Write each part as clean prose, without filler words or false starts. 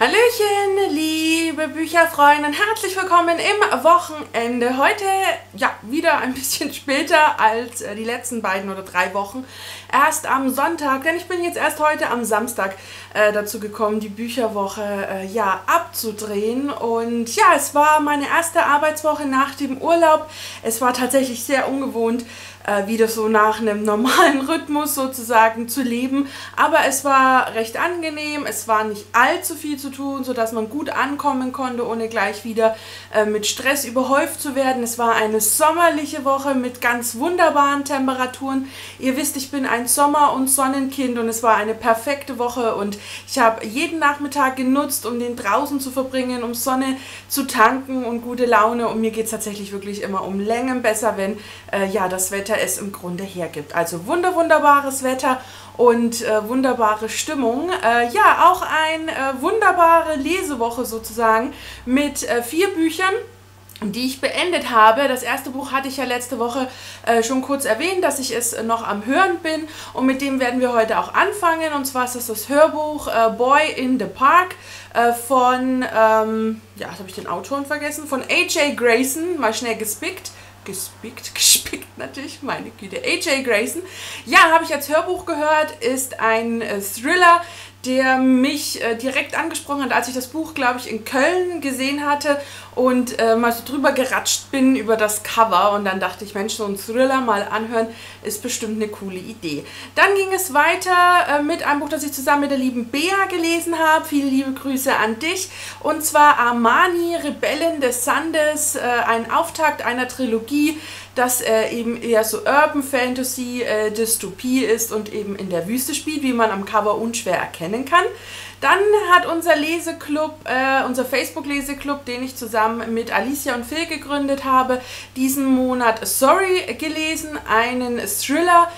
Hallöchen, liebe Bücherfreunde, und herzlich willkommen im Wochenende. Heute, ja, wieder ein bisschen später als die letzten 2 oder 3 Wochen. Erst am Sonntag, denn ich bin jetzt erst heute am Samstag dazu gekommen, die Bücherwoche, ja, abzudrehen. Und ja, es war meine erste Arbeitswoche nach dem Urlaub. Es war tatsächlich sehr ungewohnt, wieder so nach einem normalen Rhythmus sozusagen zu leben. Aber es war recht angenehm, es war nicht allzu viel zu tun, sodass man gut ankommen konnte, ohne gleich wieder mit Stress überhäuft zu werden. Es war eine sommerliche Woche mit ganz wunderbaren Temperaturen. Ihr wisst, ich bin ein Sommer- und Sonnenkind und es war eine perfekte Woche und ich habe jeden Nachmittag genutzt, um den draußen zu verbringen, um Sonne zu tanken und gute Laune. Und mir geht es tatsächlich wirklich immer um Längen besser, wenn ja, das Wetter es im Grunde hergibt. Also wunderbares Wetter und wunderbare Stimmung. Ja, auch eine wunderbare Lesewoche sozusagen mit 4 Büchern, die ich beendet habe. Das erste Buch hatte ich ja letzte Woche schon kurz erwähnt, dass ich es noch am Hören bin und mit dem werden wir heute auch anfangen. Und zwar ist das das Hörbuch Boy in the Park von, ja, habe ich den Autoren vergessen, von A.J. Grayson, mal schnell gespickt natürlich, meine Güte, A.J. Grayson. Ja, habe ich als Hörbuch gehört, ist ein Thriller, der mich direkt angesprochen hat, als ich das Buch, glaube ich, in Köln gesehen hatte und mal so drüber geratscht bin über das Cover und dann dachte ich, Mensch, so ein Thriller mal anhören ist bestimmt eine coole Idee. Dann ging es weiter mit einem Buch, das ich zusammen mit der lieben Bea gelesen habe. Viele liebe Grüße an dich. Und zwar Armani, Rebellen des Sandes, ein Auftakt einer Trilogie, das eben eher so Urban Fantasy, Dystopie ist und eben in der Wüste spielt, wie man am Cover unschwer erkennen kann. Dann hat unser Leseklub, unser Facebook-Leseklub, den ich zusammen mit Alicia und Phil gegründet habe, diesen Monat Sorry gelesen, einen Thriller,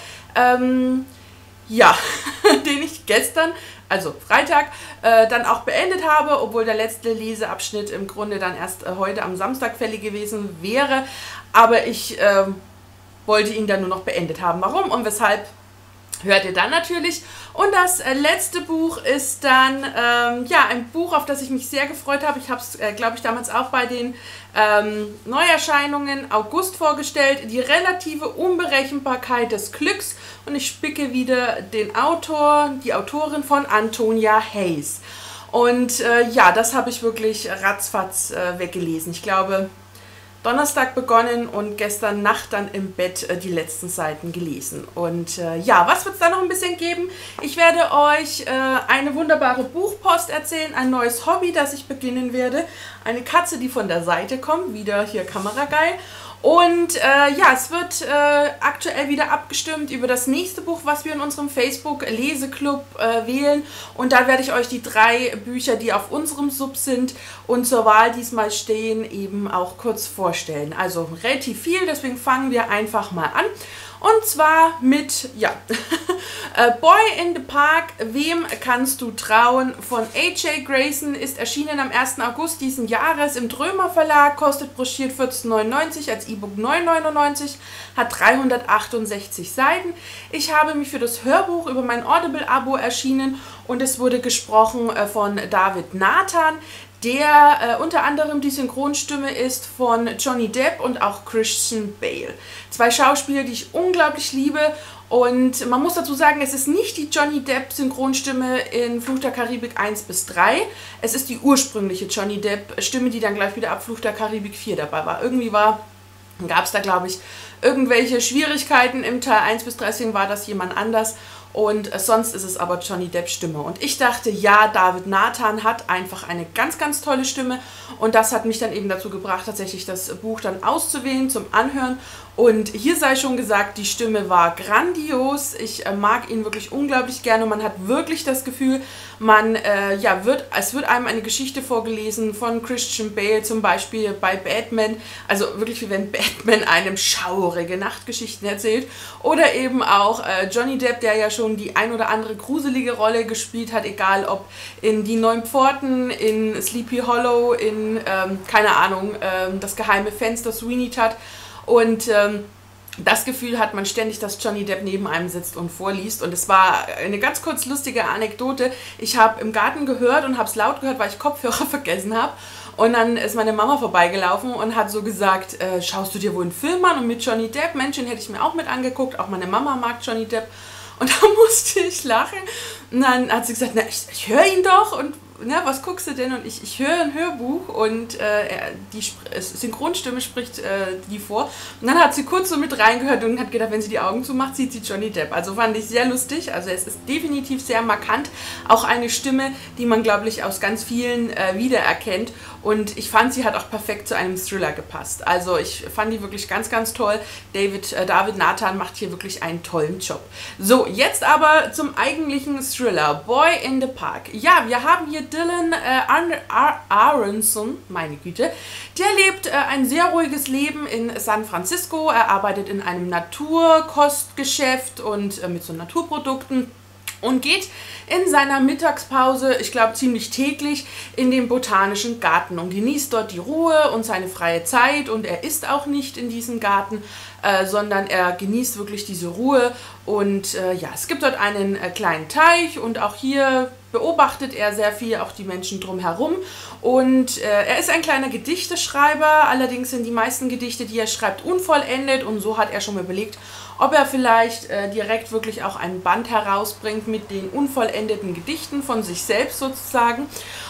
ja, den ich gestern, also Freitag, dann auch beendet habe, obwohl der letzte Leseabschnitt im Grunde dann erst heute am Samstag fällig gewesen wäre. Aber ich wollte ihn dann nur noch beendet haben. Warum und weshalb, hört ihr dann natürlich. Und das letzte Buch ist dann, ja, ein Buch, auf das ich mich sehr gefreut habe. Ich habe es, glaube ich, damals auch bei den Neuerscheinungen August vorgestellt. Die relative Unberechenbarkeit des Glücks. Und ich spicke wieder den Autor, die Autorin von Antonia Hayes. Und ja, das habe ich wirklich ratzfatz weggelesen. Ich glaube, Donnerstag begonnen und gestern Nacht dann im Bett die letzten Seiten gelesen. Und ja, was wird es da noch ein bisschen geben? Ich werde euch eine wunderbare Buchpost erzählen, ein neues Hobby, das ich beginnen werde. Eine Katze, die von der Seite kommt, wieder hier kamerageil. Und ja, es wird aktuell wieder abgestimmt über das nächste Buch, was wir in unserem Facebook-Leseklub wählen. Und da werde ich euch die 3 Bücher, die auf unserem Sub sind und zur Wahl diesmal stehen, eben auch kurz vorstellen. Also relativ viel, deswegen fangen wir einfach mal an. Und zwar mit, ja, Boy in the Park, wem kannst du trauen? Von A.J. Grayson, ist erschienen am 1. August diesen Jahres im Drömer Verlag, kostet broschiert 14,99, als E-Book 9,99, hat 368 Seiten. Ich habe mich für das Hörbuch über mein Audible-Abo erschienen und es wurde gesprochen von David Nathan, der unter anderem die Synchronstimme ist von Johnny Depp und auch Christian Bale. 2 Schauspieler, die ich unglaublich liebe. Und man muss dazu sagen, es ist nicht die Johnny Depp Synchronstimme in Fluch der Karibik 1 bis 3. Es ist die ursprüngliche Johnny Depp Stimme, die dann gleich wieder ab Fluch der Karibik 4 dabei war. Irgendwie gab es da, glaube ich, irgendwelche Schwierigkeiten im Teil 1 bis 3, deswegen war das jemand anders. Und sonst ist es aber Johnny Depps Stimme. Und ich dachte, ja, David Nathan hat einfach eine ganz, ganz tolle Stimme. Und das hat mich dann eben dazu gebracht, tatsächlich das Buch dann auszuwählen zum Anhören. Und hier sei schon gesagt, die Stimme war grandios. Ich mag ihn wirklich unglaublich gerne. Man hat wirklich das Gefühl, ja, es wird einem eine Geschichte vorgelesen von Christian Bale, zum Beispiel bei Batman. Also wirklich, wie wenn Batman einem schaurige Nachtgeschichten erzählt. Oder eben auch Johnny Depp, der ja schon die ein oder andere gruselige Rolle gespielt hat, egal ob in Die 9 Pforten, in Sleepy Hollow, in, keine Ahnung, Das geheime Fenster, Sweeney Todd. Und das Gefühl hat man ständig, dass Johnny Depp neben einem sitzt und vorliest. Und es war eine ganz kurz lustige Anekdote. Ich habe im Garten gehört und habe es laut gehört, weil ich Kopfhörer vergessen habe. Und dann ist meine Mama vorbeigelaufen und hat so gesagt, schaust du dir wohl einen Film an? Und mit Johnny Depp, Mensch, den hätte ich mir auch mit angeguckt. Auch meine Mama mag Johnny Depp. Und da musste ich lachen. Und dann hat sie gesagt, na, ich höre ihn doch. Und na, was guckst du denn? Und ich höre ein Hörbuch und die Synchronstimme spricht die vor. Und dann hat sie kurz so mit reingehört und hat gedacht, wenn sie die Augen zumacht, sieht sie Johnny Depp. Also fand ich sehr lustig. Also es ist definitiv sehr markant. Auch eine Stimme, die man, glaube ich, aus ganz vielen wiedererkennt. Und ich fand, sie hat auch perfekt zu einem Thriller gepasst. Also ich fand die wirklich ganz, ganz toll. David Nathan macht hier wirklich einen tollen Job. So, jetzt aber zum eigentlichen Thriller. Boy in the Park. Ja, wir haben hier Dylan Aronson, meine Güte. Der lebt ein sehr ruhiges Leben in San Francisco. Er arbeitet in einem Naturkostgeschäft und mit so Naturprodukten. Und geht in seiner Mittagspause, ich glaube ziemlich täglich, in den Botanischen Garten und genießt dort die Ruhe und seine freie Zeit. Und er isst auch nicht in diesem Garten, sondern er genießt wirklich diese Ruhe. Und ja, es gibt dort einen kleinen Teich und auch hier beobachtet er sehr viel, auch die Menschen drumherum. Und er ist ein kleiner Gedichteschreiber, allerdings sind die meisten Gedichte, die er schreibt, unvollendet. Und so hat er schon mal überlegt, ob er vielleicht direkt wirklich auch ein Band herausbringt mit den unvollendeten Gedichten von sich selbst sozusagen.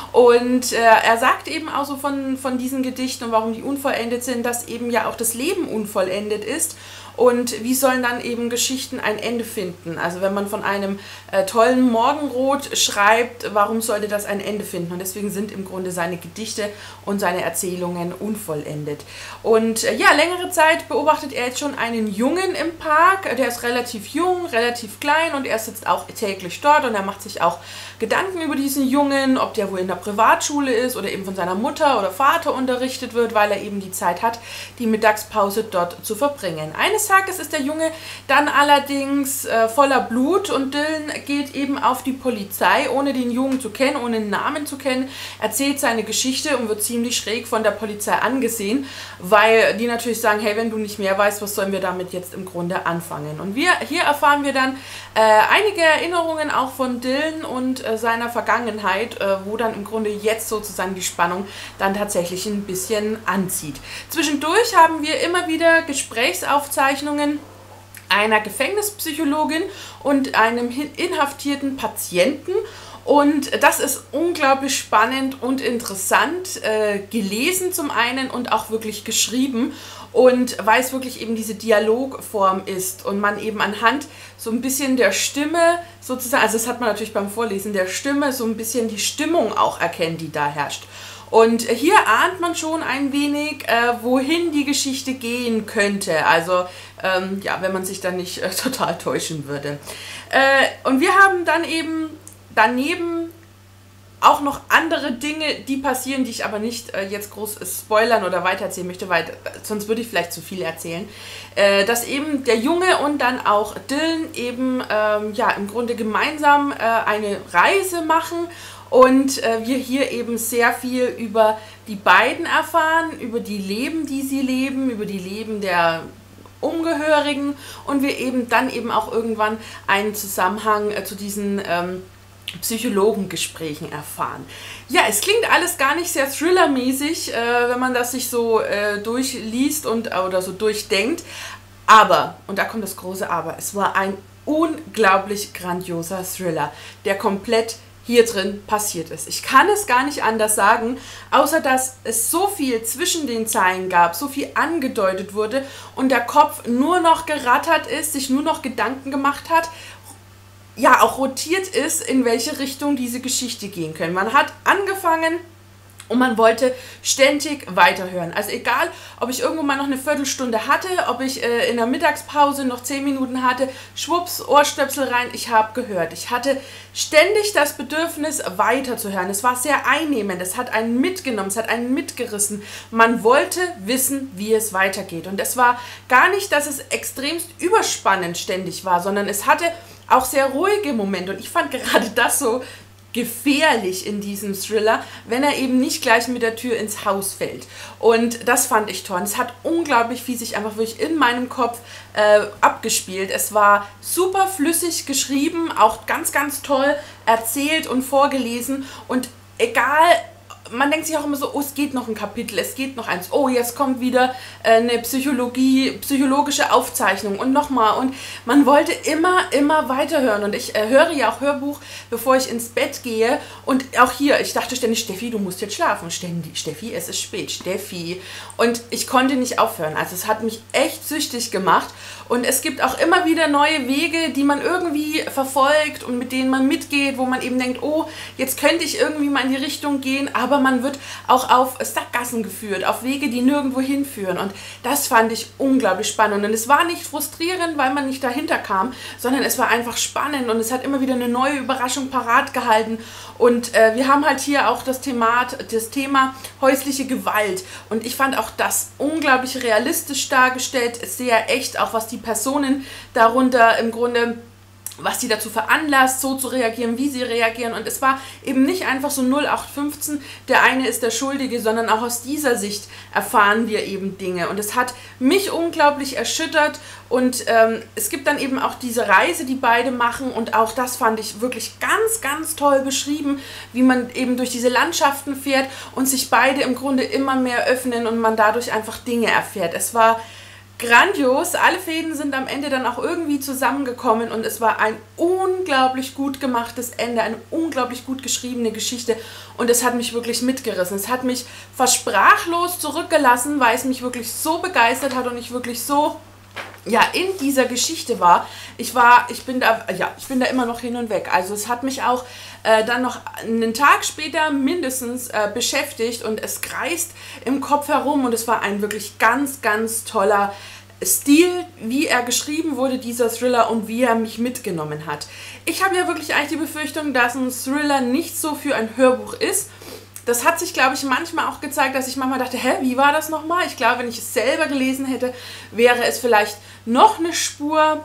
Und er sagt eben auch so von diesen Gedichten und warum die unvollendet sind, dass eben ja auch das Leben unvollendet ist. Und wie sollen dann eben Geschichten ein Ende finden? Also wenn man von einem tollen Morgenrot schreibt, warum sollte das ein Ende finden? Und deswegen sind im Grunde seine Gedichte und seine Erzählungen unvollendet. Und ja, längere Zeit beobachtet er jetzt schon einen Jungen im Park. Der ist relativ jung, relativ klein und er sitzt auch täglich dort und er macht sich auch Gedanken über diesen Jungen, ob der wohl in der Privatschule ist oder eben von seiner Mutter oder Vater unterrichtet wird, weil er eben die Zeit hat, die Mittagspause dort zu verbringen. Eines Tages ist der Junge dann allerdings voller Blut und Dylan geht eben auf die Polizei, ohne den Jungen zu kennen, ohne den Namen zu kennen, erzählt seine Geschichte und wird ziemlich schräg von der Polizei angesehen, weil die natürlich sagen, hey, wenn du nicht mehr weißt, was sollen wir damit jetzt im Grunde anfangen? Und hier erfahren wir dann einige Erinnerungen auch von Dylan und seiner Vergangenheit, wo dann im Grunde jetzt sozusagen die Spannung dann tatsächlich ein bisschen anzieht. Zwischendurch haben wir immer wieder Gesprächsaufzeichnungen einer Gefängnispsychologin und einem inhaftierten Patienten. Und das ist unglaublich spannend und interessant gelesen zum einen und auch wirklich geschrieben. Und weil es wirklich eben diese Dialogform ist und man eben anhand so ein bisschen der Stimme sozusagen, also das hat man natürlich beim Vorlesen der Stimme, so ein bisschen die Stimmung auch erkennt, die da herrscht. Und hier ahnt man schon ein wenig, wohin die Geschichte gehen könnte. Also ja, wenn man sich dann nicht total täuschen würde. Und wir haben dann eben daneben auch noch andere Dinge, die passieren, die ich aber nicht jetzt groß spoilern oder weitererzählen möchte, weil sonst würde ich vielleicht zu viel erzählen. Dass eben der Junge und dann auch Dylan eben ja, im Grunde gemeinsam eine Reise machen und wir hier eben sehr viel über die beiden erfahren, über die Leben, die sie leben, über die Leben der Ungehörigen und wir eben dann eben auch irgendwann einen Zusammenhang zu diesen Psychologengesprächen erfahren. Ja, es klingt alles gar nicht sehr thrillermäßig, wenn man das sich so durchliest oder so durchdenkt. Aber, und da kommt das große Aber, es war ein unglaublich grandioser Thriller, der komplett hier drin passiert ist. Ich kann es gar nicht anders sagen, außer dass es so viel zwischen den Zeilen gab, so viel angedeutet wurde und der Kopf nur noch gerattert ist, sich nur noch Gedanken gemacht hat, ja, auch rotiert ist, in welche Richtung diese Geschichte gehen können. Man hat angefangen und man wollte ständig weiterhören. Also egal, ob ich irgendwo mal noch eine Viertelstunde hatte, ob ich in der Mittagspause noch 10 Minuten hatte, schwupps, Ohrstöpsel rein, ich habe gehört. Ich hatte ständig das Bedürfnis, weiterzuhören. Es war sehr einnehmend, es hat einen mitgenommen, es hat einen mitgerissen. Man wollte wissen, wie es weitergeht. Und es war gar nicht, dass es extremst überspannend ständig war, sondern es hatte auch sehr ruhige Momente. Und ich fand gerade das so gefährlich in diesem Thriller, wenn er eben nicht gleich mit der Tür ins Haus fällt. Und das fand ich toll. Es hat unglaublich viel sich einfach wirklich in meinem Kopf abgespielt. Es war super flüssig geschrieben, auch ganz, ganz toll erzählt und vorgelesen. Und egal, man denkt sich auch immer so, oh, es geht noch ein Kapitel, es geht noch eins, oh, jetzt kommt wieder eine psychologische Aufzeichnung und nochmal. Und man wollte immer weiterhören. Und ich höre ja auch Hörbuch, bevor ich ins Bett gehe. Und auch hier, ich dachte ständig, Steffi, du musst jetzt schlafen. Steffi, es ist spät, Steffi. Und ich konnte nicht aufhören. Also es hat mich echt süchtig gemacht. Und es gibt auch immer wieder neue Wege, die man irgendwie verfolgt und mit denen man mitgeht, wo man eben denkt, oh, jetzt könnte ich irgendwie mal in die Richtung gehen, aber man wird auch auf Sackgassen geführt, auf Wege, die nirgendwo hinführen. Und das fand ich unglaublich spannend. Und es war nicht frustrierend, weil man nicht dahinter kam, sondern es war einfach spannend und es hat immer wieder eine neue Überraschung parat gehalten. Und wir haben halt hier auch das Thema häusliche Gewalt. Und ich fand auch das unglaublich realistisch dargestellt, sehr echt, auch was die Personen darunter im Grunde, was sie dazu veranlasst, so zu reagieren, wie sie reagieren. Und es war eben nicht einfach so 0815, der eine ist der Schuldige, sondern auch aus dieser Sicht erfahren wir eben Dinge. Und es hat mich unglaublich erschüttert. Und es gibt dann eben auch diese Reise, die beide machen. Und auch das fand ich wirklich ganz, ganz toll beschrieben, wie man eben durch diese Landschaften fährt und sich beide im Grunde immer mehr öffnen und man dadurch einfach Dinge erfährt. Es war grandios, alle Fäden sind am Ende dann auch irgendwie zusammengekommen und es war ein unglaublich gut gemachtes Ende, eine unglaublich gut geschriebene Geschichte und es hat mich wirklich mitgerissen. Es hat mich fast sprachlos zurückgelassen, weil es mich wirklich so begeistert hat und ich wirklich so ja, in dieser Geschichte war. Ich bin da immer noch hin und weg. Also es hat mich auch dann noch einen Tag später mindestens beschäftigt und es kreist im Kopf herum und es war ein wirklich ganz, ganz toller Stil, wie er geschrieben wurde, dieser Thriller, und wie er mich mitgenommen hat. Ich habe ja wirklich eigentlich die Befürchtung, dass ein Thriller nicht so für ein Hörbuch ist. Das hat sich, glaube ich, manchmal auch gezeigt, dass ich manchmal dachte, hä, wie war das nochmal? Ich glaube, wenn ich es selber gelesen hätte, wäre es vielleicht noch eine Spur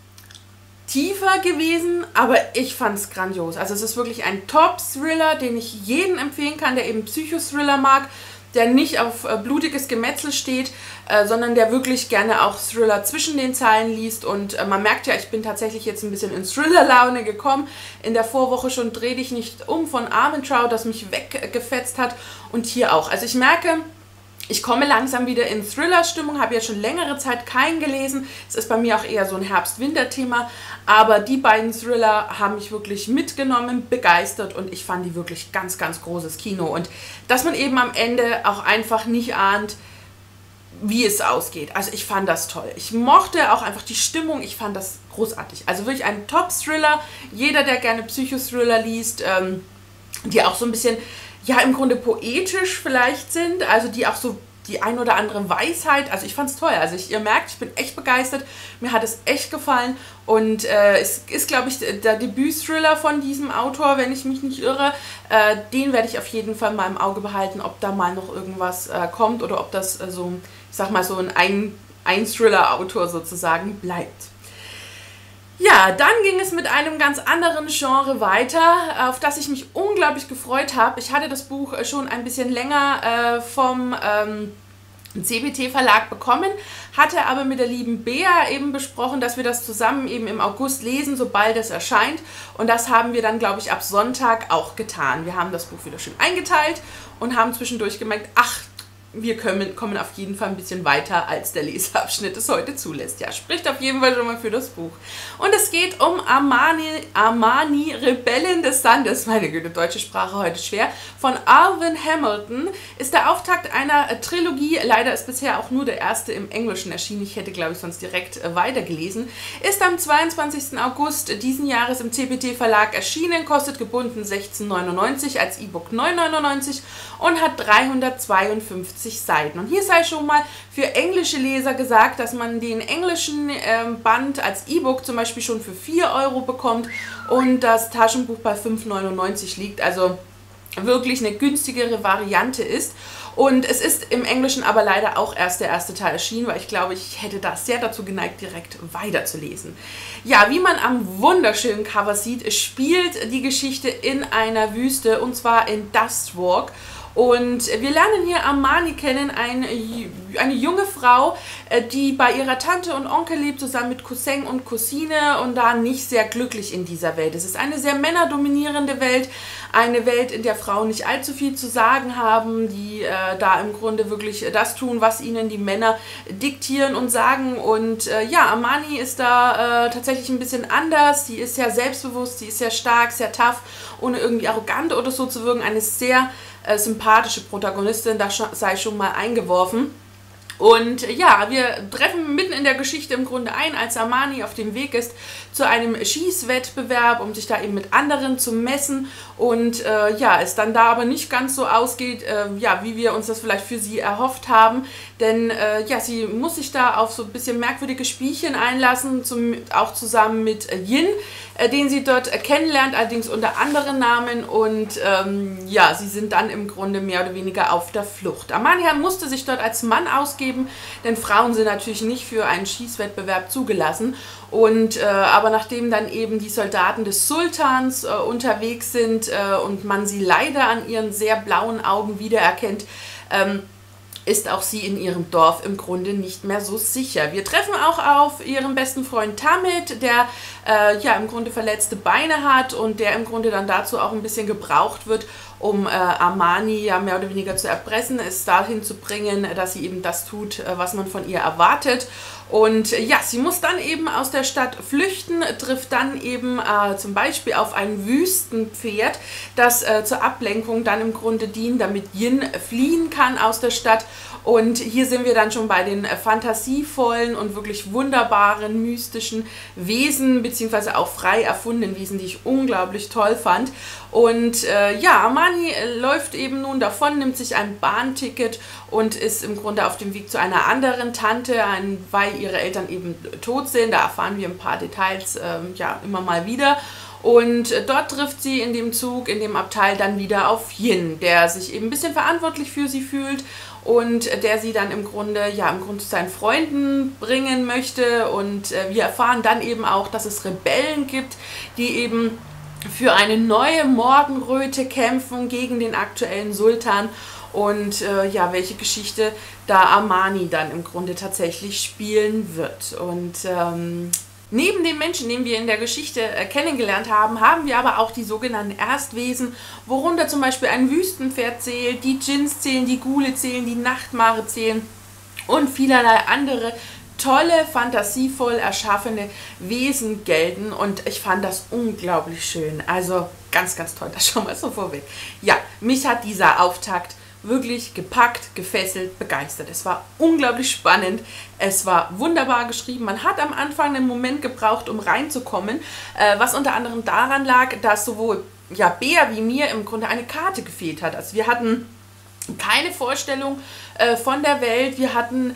tiefer gewesen, aber ich fand es grandios. Also es ist wirklich ein Top-Thriller, den ich jedem empfehlen kann, der eben Psychothriller mag, der nicht auf blutiges Gemetzel steht, sondern der wirklich gerne auch Thriller zwischen den Zeilen liest. Und man merkt ja, ich bin tatsächlich jetzt ein bisschen in Thriller-Laune gekommen. In der Vorwoche schon Dreh dich nicht um von Armentrout, das mich weggefetzt hat. Und hier auch. Also ich merke, ich komme langsam wieder in Thriller-Stimmung, habe ja schon längere Zeit keinen gelesen. Es ist bei mir auch eher so ein Herbst-Winter-Thema. Aber die beiden Thriller haben mich wirklich mitgenommen, begeistert und ich fand die wirklich ganz, ganz großes Kino. Und dass man eben am Ende auch einfach nicht ahnt, wie es ausgeht. Also ich fand das toll. Ich mochte auch einfach die Stimmung, ich fand das großartig. Also wirklich ein Top-Thriller. Jeder, der gerne Psychothriller liest, die auch so ein bisschen, ja, im Grunde poetisch vielleicht sind, also die auch so die ein oder andere Weisheit, also ich fand es toll. Also ihr merkt, ich bin echt begeistert, mir hat es echt gefallen und es ist, glaube ich, der Debüt-Thriller von diesem Autor, wenn ich mich nicht irre. Den werde ich auf jeden Fall mal im Auge behalten, ob da mal noch irgendwas kommt oder ob das so, ich sag mal, so ein Thriller-Autor sozusagen bleibt. Ja, dann ging es mit einem ganz anderen Genre weiter, auf das ich mich unglaublich gefreut habe. Ich hatte das Buch schon ein bisschen länger vom CBT Verlag bekommen, hatte aber mit der lieben Bea eben besprochen, dass wir das zusammen eben im August lesen, sobald es erscheint. Und das haben wir dann, glaube ich, ab Sonntag auch getan. Wir haben das Buch wieder schön eingeteilt und haben zwischendurch gemerkt, ach, wir kommen auf jeden Fall ein bisschen weiter, als der Leseabschnitt es heute zulässt. Ja, spricht auf jeden Fall schon mal für das Buch. Und es geht um Armani, Rebellen des Sandes, meine Güte, deutsche Sprache heute schwer, von Alvin Hamilton. Ist der Auftakt einer Trilogie, leider ist bisher auch nur der erste im Englischen erschienen, ich hätte, glaube ich, sonst direkt weitergelesen. Ist am 22. August diesen Jahres im CBT Verlag erschienen, kostet gebunden 16,99, als E-Book 9,99 und hat 352 Seiten. Und hier sei schon mal für englische Leser gesagt, dass man den englischen Band als E-Book zum Beispiel schon für 4 Euro bekommt und das Taschenbuch bei 5,99 liegt, also wirklich eine günstigere Variante ist. Und es ist im Englischen aber leider auch erst der erste Teil erschienen, weil ich glaube, ich hätte da sehr dazu geneigt, direkt weiterzulesen. Ja, wie man am wunderschönen Cover sieht, spielt die Geschichte in einer Wüste, und zwar in Dustwalk. Und wir lernen hier Amani kennen, eine junge Frau, die bei ihrer Tante und Onkel lebt, zusammen mit Cousin und Cousine, und da nicht sehr glücklich in dieser Welt. Es ist eine sehr männerdominierende Welt, eine Welt, in der Frauen nicht allzu viel zu sagen haben, die da im Grunde wirklich das tun, was ihnen die Männer diktieren und sagen. Und ja, Amani ist da tatsächlich ein bisschen anders. Sie ist sehr selbstbewusst, sie ist sehr stark, sehr tough, ohne irgendwie arrogant oder so zu wirken. Eine sehr sympathische Protagonistin, das sei schon mal eingeworfen. Und ja, wir treffen mitten in der Geschichte im Grunde ein, als Amani auf dem Weg ist zu einem Schießwettbewerb, um sich da eben mit anderen zu messen. Und ja, es dann da aber nicht ganz so ausgeht, ja, wie wir uns das vielleicht für sie erhofft haben. Denn ja, sie muss sich da auf so ein bisschen merkwürdige Spielchen einlassen, auch zusammen mit Yin, den sie dort kennenlernt, allerdings unter anderen Namen. Und ja, sie sind dann im Grunde mehr oder weniger auf der Flucht. Amani musste sich dort als Mann ausgeben, denn Frauen sind natürlich nicht für einen Schießwettbewerb zugelassen. Und aber nachdem dann eben die Soldaten des Sultans unterwegs sind und man sie leider an ihren sehr blauen Augen wiedererkennt, ist auch sie in ihrem Dorf im Grunde nicht mehr so sicher. Wir treffen auch auf ihren besten Freund Tamid, der ja im Grunde verletzte Beine hat und der im Grunde dann dazu auch ein bisschen gebraucht wird, um Amani ja mehr oder weniger zu erpressen, es dahin zu bringen, dass sie eben das tut, was man von ihr erwartet. Und ja, sie muss dann eben aus der Stadt flüchten, trifft dann eben zum Beispiel auf ein Wüstenpferd, das zur Ablenkung dann im Grunde dient, damit Yin fliehen kann aus der Stadt. Und hier sind wir dann schon bei den fantasievollen und wirklich wunderbaren, mystischen Wesen, beziehungsweise auch frei erfundenen Wesen, die ich unglaublich toll fand. Und ja, Amani läuft eben nun davon, nimmt sich ein Bahnticket und ist im Grunde auf dem Weg zu einer anderen Tante, weil ihre Eltern eben tot sind. Da erfahren wir ein paar Details ja immer mal wieder. Und dort trifft sie in dem Zug, in dem Abteil dann wieder auf Yin, der sich eben ein bisschen verantwortlich für sie fühlt und der sie dann im Grunde zu seinen Freunden bringen möchte. Und wir erfahren dann eben auch, dass es Rebellen gibt, die eben für eine neue Morgenröte kämpfen gegen den aktuellen Sultan. Und ja, welche Geschichte da Amani dann im Grunde tatsächlich spielen wird. Und neben den Menschen, den wir in der Geschichte kennengelernt haben, haben wir aber auch die sogenannten Erstwesen, worunter zum Beispiel ein Wüstenpferd zählt, die Djinns zählen, die Ghule zählen, die Nachtmare zählen und vielerlei andere tolle, fantasievoll erschaffene Wesen gelten. Und ich fand das unglaublich schön. Also ganz, ganz toll, das schon mal so vorweg. Ja, mich hat dieser Auftakt wirklich gepackt, gefesselt, begeistert. Es war unglaublich spannend, es war wunderbar geschrieben. Man hat am Anfang einen Moment gebraucht, um reinzukommen, was unter anderem daran lag, dass sowohl ja, Bea wie mir im Grunde eine Karte gefehlt hat. Also wir hatten keine Vorstellung von der Welt, wir hatten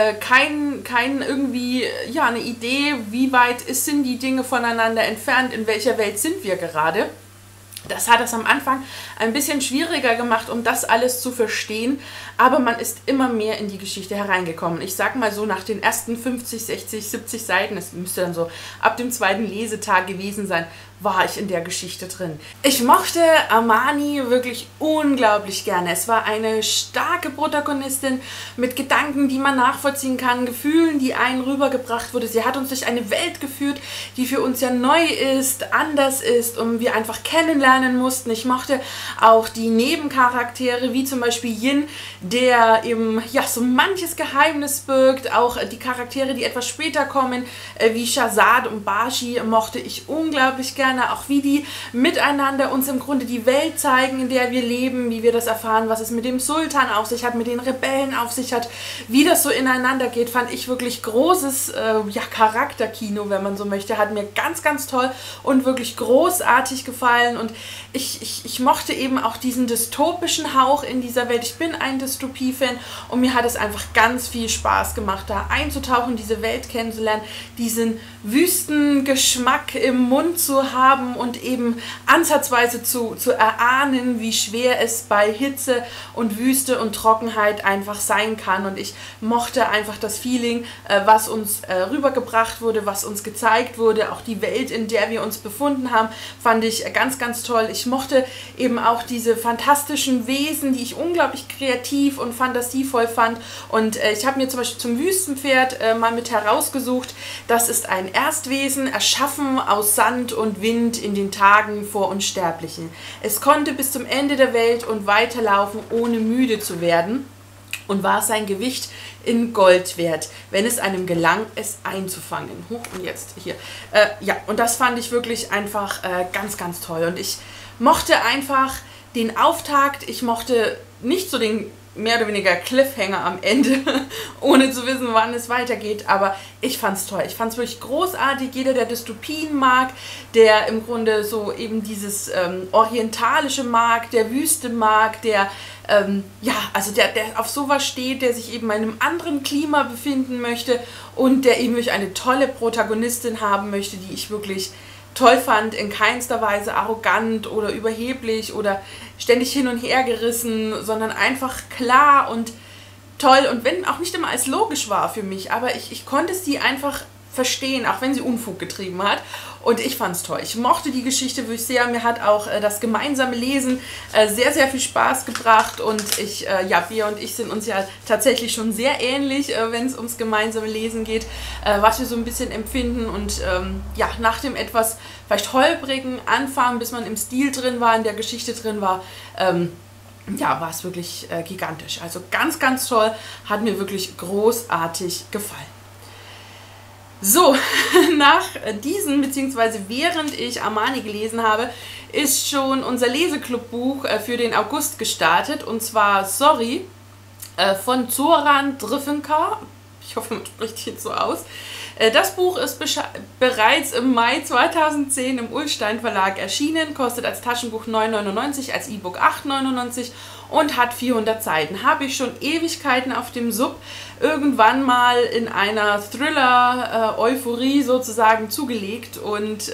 kein irgendwie, ja, eine Idee, wie weit sind die Dinge voneinander entfernt, in welcher Welt sind wir gerade. Das hat es am Anfang ein bisschen schwieriger gemacht, um das alles zu verstehen, aber man ist immer mehr in die Geschichte hereingekommen. Ich sag mal so, nach den ersten 50, 60, 70 Seiten, es müsste dann so ab dem zweiten Lesetag gewesen sein, war ich in der Geschichte drin. Ich mochte Amani wirklich unglaublich gerne. Es war eine starke Protagonistin mit Gedanken, die man nachvollziehen kann, Gefühlen, die einen rübergebracht wurde. Sie hat uns durch eine Welt geführt, die für uns ja neu ist, anders ist und wir einfach kennenlernen mussten. Ich mochte auch die Nebencharaktere, wie zum Beispiel Yin, der eben ja so manches Geheimnis birgt. Auch die Charaktere, die etwas später kommen, wie Shahzad und Bashi, mochte ich unglaublich gerne. Auch wie die miteinander uns im Grunde die Welt zeigen, in der wir leben, wie wir das erfahren, was es mit dem Sultan auf sich hat, mit den Rebellen auf sich hat, wie das so ineinander geht, fand ich wirklich großes ja, Charakterkino, wenn man so möchte. Hat mir ganz, ganz toll und wirklich großartig gefallen und ich mochte eben auch diesen dystopischen Hauch in dieser Welt. Ich bin ein Dystopie-Fan und mir hat es einfach ganz viel Spaß gemacht, da einzutauchen, diese Welt kennenzulernen, diesen Wüstengeschmack im Mund zu haben, haben und eben ansatzweise zu erahnen, wie schwer es bei Hitze und Wüste und Trockenheit einfach sein kann. Und ich mochte einfach das Feeling, was uns rübergebracht wurde, was uns gezeigt wurde, auch die Welt, in der wir uns befunden haben, fand ich ganz, ganz toll. Ich mochte eben auch diese fantastischen Wesen, die ich unglaublich kreativ und fantasievoll fand. Und ich habe mir zum Beispiel zum Wüstenpferd mal mit herausgesucht, das ist ein Erstwesen, erschaffen aus Sand und Wind in den Tagen vor Unsterblichen. Es konnte bis zum Ende der Welt und weiterlaufen, ohne müde zu werden, und war sein Gewicht in Gold wert, wenn es einem gelang, es einzufangen. Und jetzt hier. Ja, und das fand ich wirklich einfach ganz, ganz toll. Und ich mochte einfach den Auftakt, ich mochte nicht so den mehr oder weniger Cliffhanger am Ende, ohne zu wissen, wann es weitergeht, aber ich fand es toll. Ich fand es wirklich großartig. Jeder, der Dystopien mag, der im Grunde so eben dieses Orientalische mag, der Wüste mag, der ja, also der auf sowas steht, der sich eben in einem anderen Klima befinden möchte und der eben wirklich eine tolle Protagonistin haben möchte, die ich wirklich toll fand, in keinster Weise arrogant oder überheblich oder ständig hin und her gerissen, sondern einfach klar und toll, und wenn auch nicht immer als logisch war für mich, aber ich konnte sie einfach verstehen, auch wenn sie Unfug getrieben hat, und ich fand es toll. Ich mochte die Geschichte wirklich sehr, mir hat auch das gemeinsame Lesen sehr, sehr viel Spaß gebracht, und ja, Bea und ich sind uns ja tatsächlich schon sehr ähnlich, wenn es ums gemeinsame Lesen geht, was wir so ein bisschen empfinden, und ja, nach dem etwas vielleicht holprigen Anfang, bis man im Stil drin war, in der Geschichte drin war, ja, war es wirklich gigantisch. Also ganz, ganz toll, hat mir wirklich großartig gefallen. So, nach diesen, beziehungsweise während ich Armani gelesen habe, ist schon unser Leseklubbuch für den August gestartet, und zwar Sorry von Zoran Drivenka. Ich hoffe, man spricht hier so aus. Das Buch ist bereits im Mai 2010 im Ullstein Verlag erschienen, kostet als Taschenbuch 9,99 €, als E-Book 8,99 € und hat 400 Seiten. Habe ich schon Ewigkeiten auf dem Sub, irgendwann mal in einer Thriller-Euphorie sozusagen zugelegt, und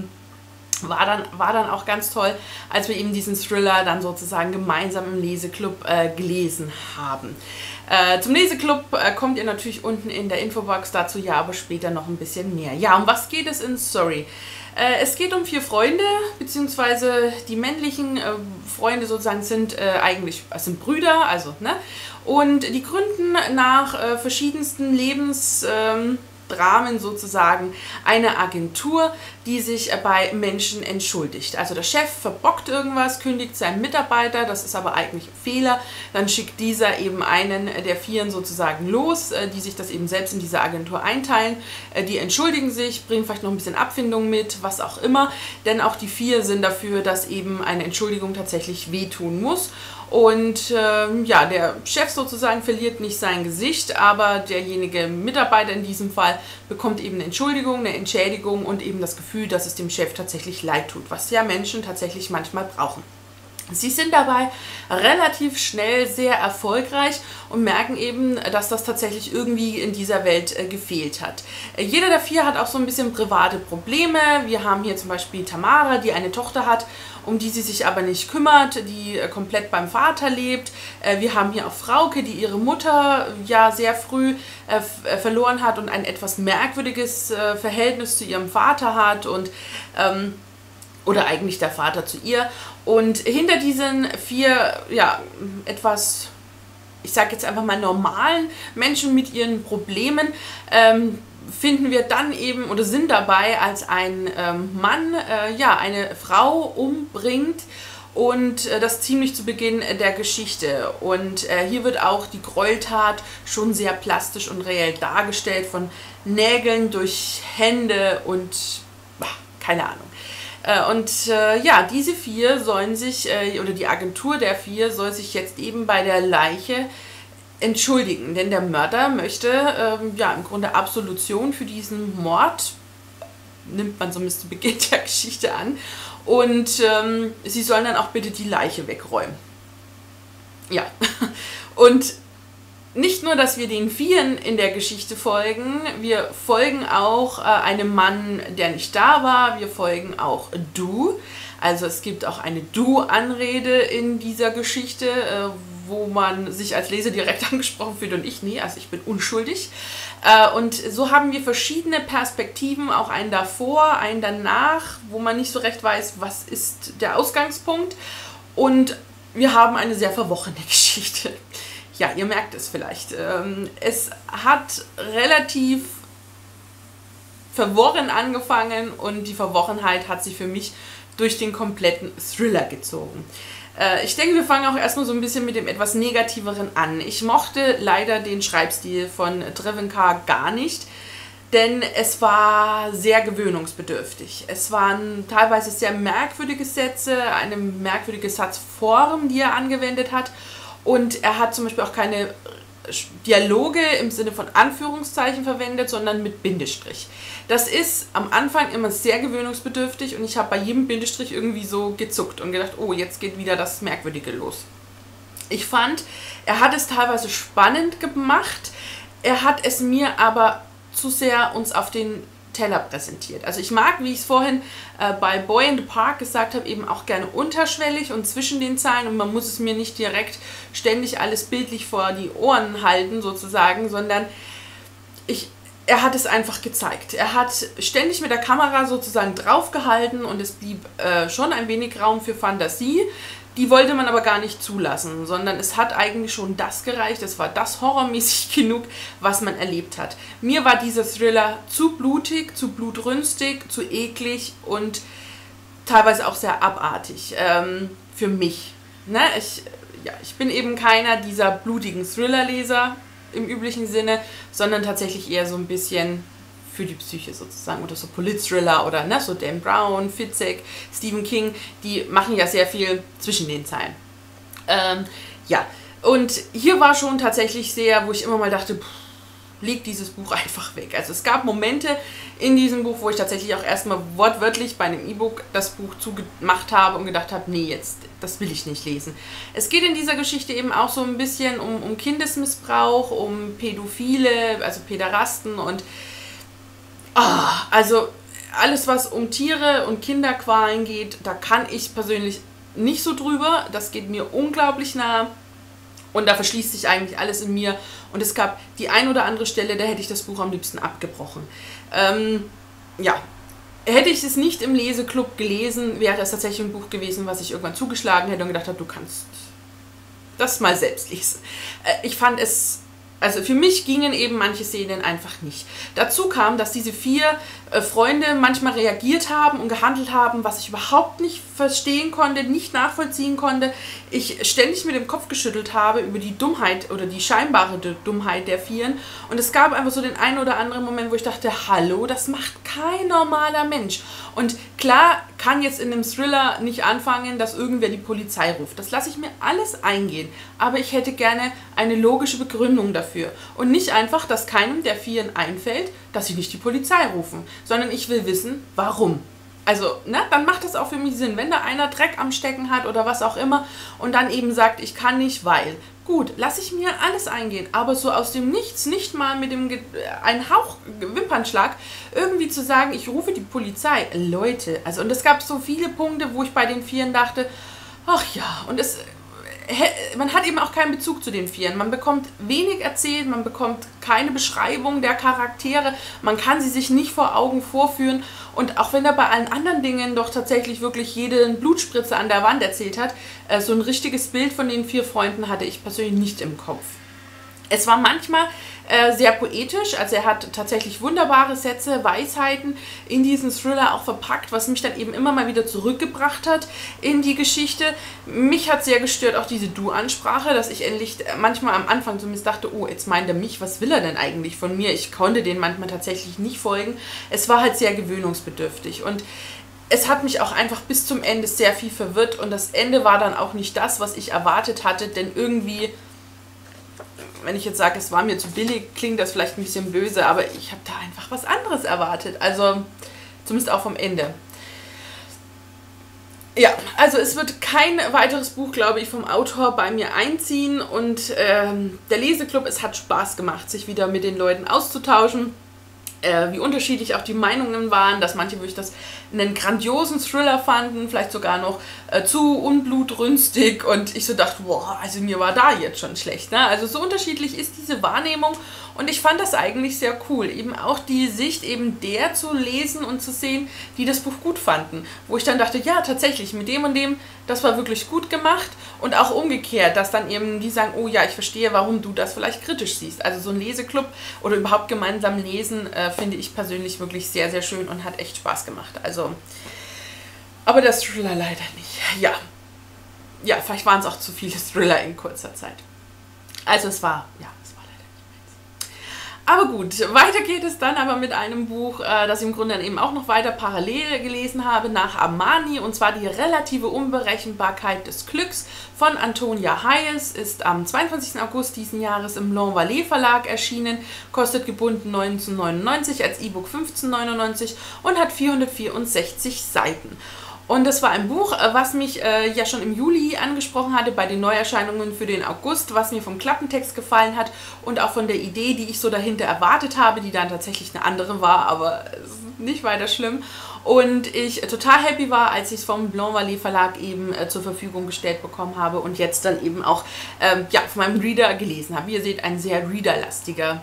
war dann auch ganz toll, als wir eben diesen Thriller dann sozusagen gemeinsam im Leseklub gelesen haben. Zum Leseklub kommt ihr natürlich unten in der Infobox, dazu ja aber später noch ein bisschen mehr. Ja, um was geht es in Sorry? Es geht um 4 Freunde, beziehungsweise die männlichen Freunde sozusagen sind sind Brüder, also, ne? Und die gründen nach verschiedensten Lebensdramen sozusagen eine Agentur, die sich bei Menschen entschuldigt. Also der Chef verbockt irgendwas, kündigt seinen Mitarbeiter, das ist aber eigentlich ein Fehler, dann schickt dieser eben einen der 4 sozusagen los, die sich das eben selbst in dieser Agentur einteilen, die entschuldigen sich, bringen vielleicht noch ein bisschen Abfindung mit, was auch immer, denn auch die 4 sind dafür, dass eben eine Entschuldigung tatsächlich wehtun muss. Und ja, der Chef sozusagen verliert nicht sein Gesicht, aber derjenige Mitarbeiter in diesem Fall bekommt eben eine Entschuldigung, eine Entschädigung und eben das Gefühl, dass es dem Chef tatsächlich leid tut, was ja Menschen tatsächlich manchmal brauchen. Sie sind dabei relativ schnell sehr erfolgreich und merken eben, dass das tatsächlich irgendwie in dieser Welt gefehlt hat. Jeder der 4 hat auch so ein bisschen private Probleme. Wir haben hier zum Beispiel Tamara, die eine Tochter hat, um die sie sich aber nicht kümmert, die komplett beim Vater lebt. Wir haben hier auch Frauke, die ihre Mutter ja sehr früh verloren hat und ein etwas merkwürdiges Verhältnis zu ihrem Vater hat, und oder eigentlich der Vater zu ihr. Und hinter diesen 4, ja, etwas, ich sage jetzt einfach mal normalen Menschen mit ihren Problemen, finden wir dann eben, oder sind dabei, als ein Mann ja, eine Frau umbringt, und das ziemlich zu Beginn der Geschichte. Und hier wird auch die Gräueltat schon sehr plastisch und reell dargestellt, von Nägeln durch Hände und keine Ahnung. Und ja, diese 4 sollen sich, oder die Agentur der 4 soll sich jetzt eben bei der Leiche entschuldigen, denn der Mörder möchte ja im Grunde Absolution für diesen Mord, nimmt man so zu Beginn der Geschichte an, und sie sollen dann auch bitte die Leiche wegräumen. Ja, und nicht nur, dass wir den Vieren in der Geschichte folgen, wir folgen auch einem Mann, der nicht da war, wir folgen auch Du. Also es gibt auch eine Du-Anrede in dieser Geschichte, wo man sich als Leser direkt angesprochen fühlt und ich nie, also ich bin unschuldig. Und so haben wir verschiedene Perspektiven, auch einen davor, einen danach, wo man nicht so recht weiß, was ist der Ausgangspunkt. Und wir haben eine sehr verworrene Geschichte. Ja, ihr merkt es vielleicht. Es hat relativ verworren angefangen und die Verworrenheit hat sich für mich durch den kompletten Thriller gezogen. Ich denke, wir fangen auch erstmal so ein bisschen mit dem etwas Negativeren an. Ich mochte leider den Schreibstil von Travenka gar nicht, denn es war sehr gewöhnungsbedürftig. Es waren teilweise sehr merkwürdige Sätze, eine merkwürdige Satzform, die er angewendet hat. Und er hat zum Beispiel auch keine Dialoge im Sinne von Anführungszeichen verwendet, sondern mit Bindestrich. Das ist am Anfang immer sehr gewöhnungsbedürftig und ich habe bei jedem Bindestrich irgendwie so gezuckt und gedacht, oh, jetzt geht wieder das Merkwürdige los. Ich fand, er hat es teilweise spannend gemacht, er hat es mir aber zu sehr uns auf den Teller präsentiert. Also ich mag, wie ich es vorhin bei Boy in the Park gesagt habe, eben auch gerne unterschwellig und zwischen den Zeilen und man muss es mir nicht direkt ständig alles bildlich vor die Ohren halten sozusagen, sondern er hat es einfach gezeigt. Er hat ständig mit der Kamera sozusagen draufgehalten und es blieb schon ein wenig Raum für Fantasie. Die wollte man aber gar nicht zulassen, sondern es hat eigentlich schon das gereicht, es war das horrormäßig genug, was man erlebt hat. Mir war dieser Thriller zu blutig, zu blutrünstig, zu eklig und teilweise auch sehr abartig für mich. Ne? Ich bin eben keiner dieser blutigen Thriller-Leser im üblichen Sinne, sondern tatsächlich eher so ein bisschen für die Psyche sozusagen oder so Polit-Thriller oder ne, so Dan Brown, Fitzek, Stephen King, die machen ja sehr viel zwischen den Zeilen. Ja, und hier war schon tatsächlich sehr, wo ich immer mal dachte, leg dieses Buch einfach weg. Also es gab Momente in diesem Buch, wo ich tatsächlich auch erstmal wortwörtlich bei einem E-Book das Buch zugemacht habe und gedacht habe, nee, jetzt, das will ich nicht lesen. Es geht in dieser Geschichte eben auch so ein bisschen um Kindesmissbrauch, um Pädophile, also Päderasten und also alles, was um Tiere und Kinderqualen geht, da kann ich persönlich nicht so drüber. Das geht mir unglaublich nah und da verschließt sich eigentlich alles in mir. Und es gab die ein oder andere Stelle, da hätte ich das Buch am liebsten abgebrochen. Ja, hätte ich es nicht im Leseklub gelesen, wäre es tatsächlich ein Buch gewesen, was ich irgendwann zugeschlagen hätte und gedacht habe, du kannst das mal selbst lesen. Ich fand es... Also für mich gingen eben manche Szenen einfach nicht. Dazu kam, dass diese 4 Freunde manchmal reagiert haben und gehandelt haben, was ich überhaupt nicht verstehen konnte, nicht nachvollziehen konnte. Ich ständig mit dem Kopf geschüttelt habe über die Dummheit oder die scheinbare Dummheit der 4. Und es gab einfach so den einen oder anderen Moment, wo ich dachte, hallo, das macht kein normaler Mensch. Und klar kann jetzt in einem Thriller nicht anfangen, dass irgendwer die Polizei ruft. Das lasse ich mir alles eingehen. Aber ich hätte gerne eine logische Begründung dafür. Und nicht einfach, dass keinem der 4 einfällt, dass sie nicht die Polizei rufen. Sondern ich will wissen, warum. Also, ne, dann macht das auch für mich Sinn. Wenn da einer Dreck am Stecken hat oder was auch immer und dann eben sagt, ich kann nicht, weil. Gut, lasse ich mir alles eingehen, aber so aus dem Nichts, nicht mal mit dem einen Hauch Wimpernschlag, irgendwie zu sagen, ich rufe die Polizei. Leute, also und es gab so viele Punkte, wo ich bei den 4 dachte, ach ja, und man hat eben auch keinen Bezug zu den 4. Man bekommt wenig erzählt, man bekommt keine Beschreibung der Charaktere, man kann sie sich nicht vor Augen vorführen und auch wenn er bei allen anderen Dingen doch tatsächlich wirklich jeden Blutspritzer an der Wand erzählt hat, so ein richtiges Bild von den 4 Freunden hatte ich persönlich nicht im Kopf. Es war manchmal sehr poetisch, also er hat tatsächlich wunderbare Sätze, Weisheiten in diesen Thriller auch verpackt, was mich dann eben immer mal wieder zurückgebracht hat in die Geschichte. Mich hat sehr gestört auch diese Du-Ansprache, dass ich endlich manchmal am Anfang zumindest dachte, oh, jetzt meint er mich, was will er denn eigentlich von mir? Ich konnte den manchmal tatsächlich nicht folgen. Es war halt sehr gewöhnungsbedürftig und es hat mich auch einfach bis zum Ende sehr viel verwirrt und das Ende war dann auch nicht das, was ich erwartet hatte, denn irgendwie... Wenn ich jetzt sage, es war mir zu billig, klingt das vielleicht ein bisschen böse, aber ich habe da einfach was anderes erwartet. Also zumindest auch vom Ende. Ja, also es wird kein weiteres Buch, glaube ich, vom Autor bei mir einziehen und der Leseclub, es hat Spaß gemacht, sich wieder mit den Leuten auszutauschen. Wie unterschiedlich auch die Meinungen waren, dass manche wirklich das einen grandiosen Thriller fanden, vielleicht sogar noch zu unblutrünstig und ich so dachte, boah, also mir war da jetzt schon schlecht. Ne? Also so unterschiedlich ist diese Wahrnehmung und ich fand das eigentlich sehr cool, eben auch die Sicht eben der zu lesen und zu sehen, die das Buch gut fanden. Wo ich dann dachte, ja tatsächlich, mit dem und dem, das war wirklich gut gemacht und auch umgekehrt, dass dann eben die sagen, oh ja, ich verstehe, warum du das vielleicht kritisch siehst. Also so ein Leseclub oder überhaupt gemeinsam lesen, finde ich persönlich wirklich sehr, sehr schön und hat echt Spaß gemacht. Also, aber der Thriller leider nicht. Ja, ja, vielleicht waren es auch zu viele Thriller in kurzer Zeit. Also es war leider nicht meins. Aber gut, weiter geht es dann aber mit einem Buch, das ich im Grunde dann eben auch noch weiter parallel gelesen habe, nach Amani, und zwar die relative Unberechenbarkeit des Glücks von Antonia Hayes, ist am 22. August diesen Jahres im L'Envolée Verlag erschienen, kostet gebunden 19,99, als E-Book 15,99 und hat 464 Seiten. Und das war ein Buch, was mich ja schon im Juli angesprochen hatte bei den Neuerscheinungen für den August, was mir vom Klappentext gefallen hat und auch von der Idee, die ich so dahinter erwartet habe, die dann tatsächlich eine andere war, aber nicht weiter schlimm. Und ich total happy war, als ich es vom L'Envolée Verlag eben zur Verfügung gestellt bekommen habe und jetzt dann eben auch ja, von meinem Reader gelesen habe. Wie ihr seht, eine sehr readerlastige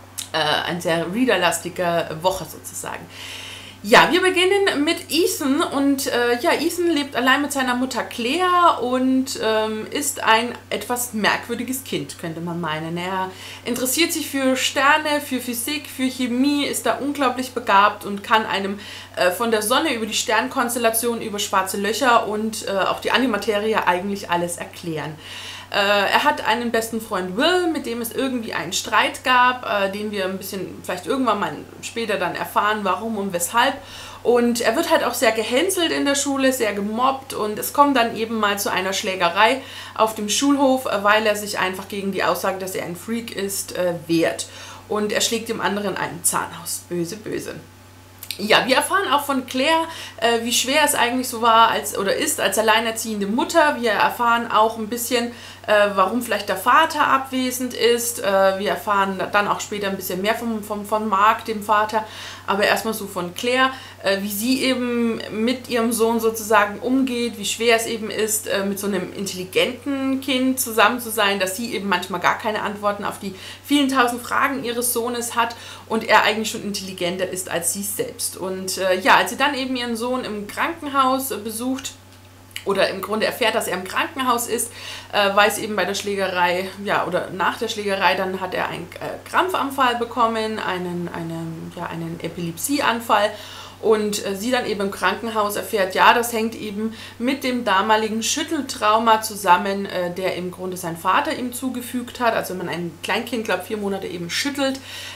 Woche sozusagen. Ja, wir beginnen mit Ethan und ja, Ethan lebt allein mit seiner Mutter Claire und ist ein etwas merkwürdiges Kind, könnte man meinen. Er interessiert sich für Sterne, für Physik, für Chemie, ist da unglaublich begabt und kann einem von der Sonne über die Sternkonstellation, über schwarze Löcher und auch die Antimaterie eigentlich alles erklären. Er hat einen besten Freund Will, mit dem es irgendwie einen Streit gab, den wir ein bisschen vielleicht irgendwann mal später dann erfahren, warum und weshalb. Und er wird halt auch sehr gehänselt in der Schule, sehr gemobbt und es kommt dann eben mal zu einer Schlägerei auf dem Schulhof, weil er sich einfach gegen die Aussage, dass er ein Freak ist, wehrt. Und er schlägt dem anderen einen Zahn aus. Böse, böse. Ja, wir erfahren auch von Claire, wie schwer es eigentlich so war als alleinerziehende Mutter. Wir erfahren auch ein bisschen, warum vielleicht der Vater abwesend ist. Wir erfahren dann auch später ein bisschen mehr von Mark, dem Vater. Aber erstmal so von Claire, wie sie eben mit ihrem Sohn sozusagen umgeht, wie schwer es eben ist, mit so einem intelligenten Kind zusammen zu sein, dass sie eben manchmal gar keine Antworten auf die vielen tausend Fragen ihres Sohnes hat und er eigentlich schon intelligenter ist als sie selbst. Und ja, als sie dann eben ihren Sohn im Krankenhaus besucht, oder im Grunde erfährt, dass er im Krankenhaus ist, weiß eben bei der Schlägerei, ja, oder nach der Schlägerei, dann hat er einen Krampfanfall bekommen, einen Epilepsieanfall. Und sie dann eben im Krankenhaus erfährt, ja, das hängt eben mit dem damaligen Schütteltrauma zusammen, der im Grunde sein Vater ihm zugefügt hat. Also wenn man ein Kleinkind, glaube 4 Monate eben schüttelt,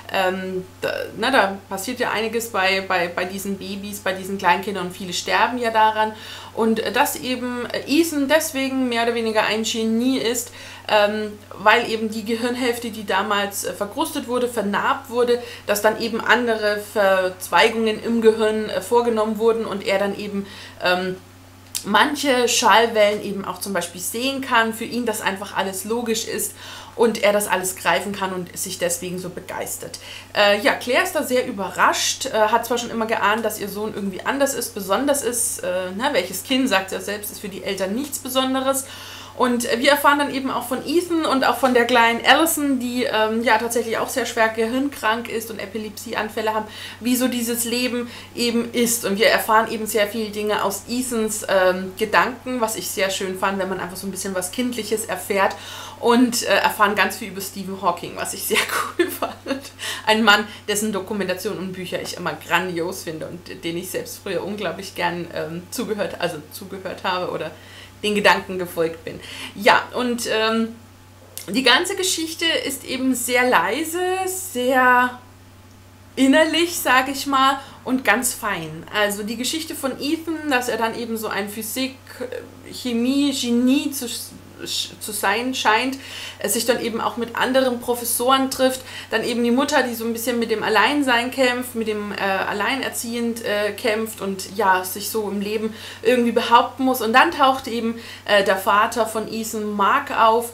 da passiert ja einiges bei diesen Babys, bei diesen Kleinkindern und viele sterben ja daran. Und dass eben Ethan deswegen mehr oder weniger ein Genie ist, weil eben die Gehirnhälfte, die damals verkrustet wurde, vernarbt wurde, dass dann eben andere Verzweigungen im Gehirn vorgenommen wurden und er dann eben manche Schallwellen eben auch zum Beispiel sehen kann, für ihn das einfach alles logisch ist und er das alles greifen kann und sich deswegen so begeistert. Ja, Claire ist da sehr überrascht, hat zwar schon immer geahnt, dass ihr Sohn irgendwie anders ist, besonders ist, welches Kind, sagt sie ja selbst, ist für die Eltern nichts Besonderes. Und wir erfahren dann eben auch von Ethan und auch von der kleinen Allison, die ja tatsächlich auch sehr schwer gehirnkrank ist und Epilepsieanfälle haben, wie so dieses Leben eben ist. Und wir erfahren eben sehr viele Dinge aus Ethans Gedanken, was ich sehr schön fand, wenn man einfach so ein bisschen was Kindliches erfährt. Und erfahren ganz viel über Stephen Hawking, was ich sehr cool fand. Ein Mann, dessen Dokumentation und Bücher ich immer grandios finde und den ich selbst früher unglaublich gern zugehört habe oder den Gedanken gefolgt bin. Ja, und die ganze Geschichte ist eben sehr leise, sehr innerlich, sage ich mal, und ganz fein. Also die Geschichte von Ethan, dass er dann eben so ein Physik-Chemie-Genie zu sein scheint, sich dann eben auch mit anderen Professoren trifft, dann eben die Mutter, die so ein bisschen mit dem Alleinsein kämpft, mit dem Alleinerziehend kämpft und ja, sich so im Leben irgendwie behaupten muss. Und dann taucht eben der Vater von Ethan, Mark, auf,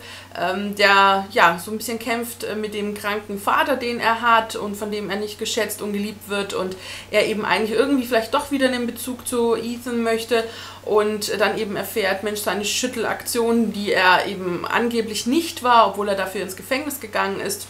der ja so ein bisschen kämpft mit dem kranken Vater, den er hat und von dem er nicht geschätzt und geliebt wird und er eben eigentlich irgendwie vielleicht doch wieder einen Bezug zu Ethan möchte und dann eben erfährt, Mensch, seine Schüttelaktion, die er eben angeblich nicht war, obwohl er dafür ins Gefängnis gegangen ist,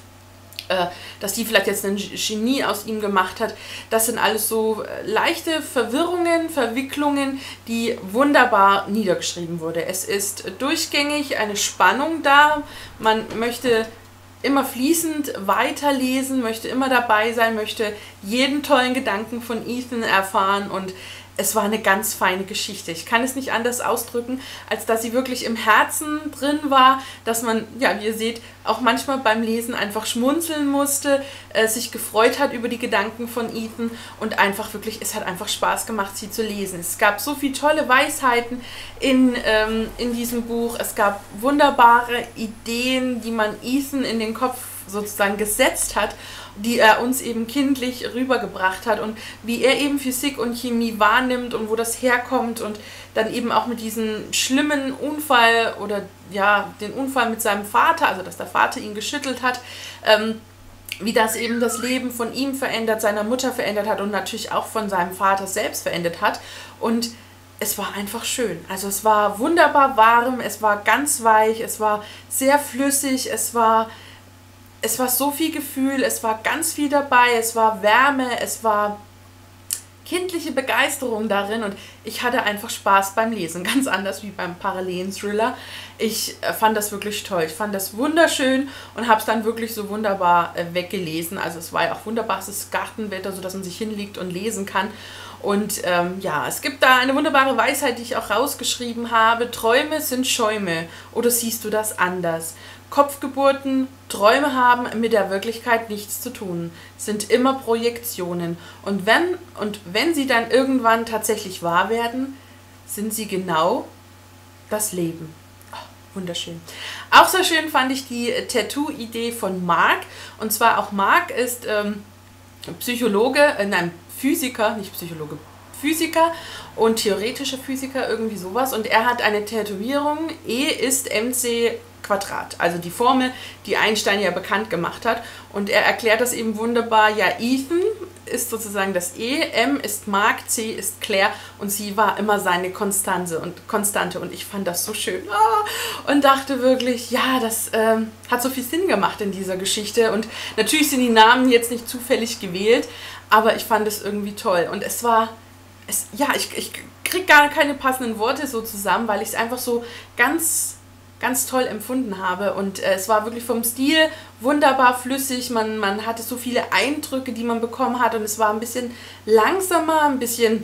dass die vielleicht jetzt ein Genie aus ihm gemacht hat. Das sind alles so leichte Verwirrungen, Verwicklungen, die wunderbar niedergeschrieben wurde. Es ist durchgängig eine Spannung da. Man möchte immer fließend weiterlesen, möchte immer dabei sein, möchte jeden tollen Gedanken von Ethan erfahren und es war eine ganz feine Geschichte. Ich kann es nicht anders ausdrücken, als dass sie wirklich im Herzen drin war, dass man, ja, wie ihr seht, auch manchmal beim Lesen einfach schmunzeln musste, sich gefreut hat über die Gedanken von Ethan und einfach wirklich, es hat einfach Spaß gemacht, sie zu lesen. Es gab so viele tolle Weisheiten in diesem Buch. Es gab wunderbare Ideen, die man Ethan in den Kopf sozusagen gesetzt hat, die er uns eben kindlich rübergebracht hat und wie er eben Physik und Chemie wahrnimmt und wo das herkommt und dann eben auch mit diesem schlimmen Unfall oder ja, den Unfall mit seinem Vater, also dass der Vater ihn geschüttelt hat, wie das eben das Leben von ihm verändert, seiner Mutter verändert hat und natürlich auch von seinem Vater selbst verändert hat und es war einfach schön. Also es war wunderbar warm, es war ganz weich, es war sehr flüssig, es war so viel Gefühl, es war ganz viel dabei, es war Wärme, es war kindliche Begeisterung darin und ich hatte einfach Spaß beim Lesen, ganz anders wie beim parallelen Thriller. Ich fand das wirklich toll, ich fand das wunderschön und habe es dann wirklich so wunderbar weggelesen. Also es war ja auch wunderbares Gartenwetter, sodass man sich hinlegt und lesen kann. Und ja, es gibt da eine wunderbare Weisheit, die ich auch rausgeschrieben habe. Träume sind Schäume, oder siehst du das anders? Kopfgeburten, Träume haben mit der Wirklichkeit nichts zu tun, sind immer Projektionen. Und wenn sie dann irgendwann tatsächlich wahr werden, sind sie genau das Leben. Oh, wunderschön. Auch sehr schön fand ich die Tattoo-Idee von Mark. Und zwar auch Mark ist Psychologe, nein, Physiker, nicht Psychologe, Physiker und theoretischer Physiker, irgendwie sowas. Und er hat eine Tätowierung, E ist mc Quadrat, also die Formel, die Einstein ja bekannt gemacht hat. Und er erklärt das eben wunderbar, ja, Ethan ist sozusagen das E, M ist Mark, C ist Claire und sie war immer seine Konstante. Und ich fand das so schön und dachte wirklich, ja, das hat so viel Sinn gemacht in dieser Geschichte. Und natürlich sind die Namen jetzt nicht zufällig gewählt, aber ich fand es irgendwie toll. Und es war, ich kriege gar keine passenden Worte so zusammen, weil ich es einfach so ganz toll empfunden habe und es war wirklich vom Stil wunderbar flüssig, man hatte so viele Eindrücke, die man bekommen hat und es war ein bisschen langsamer, ein bisschen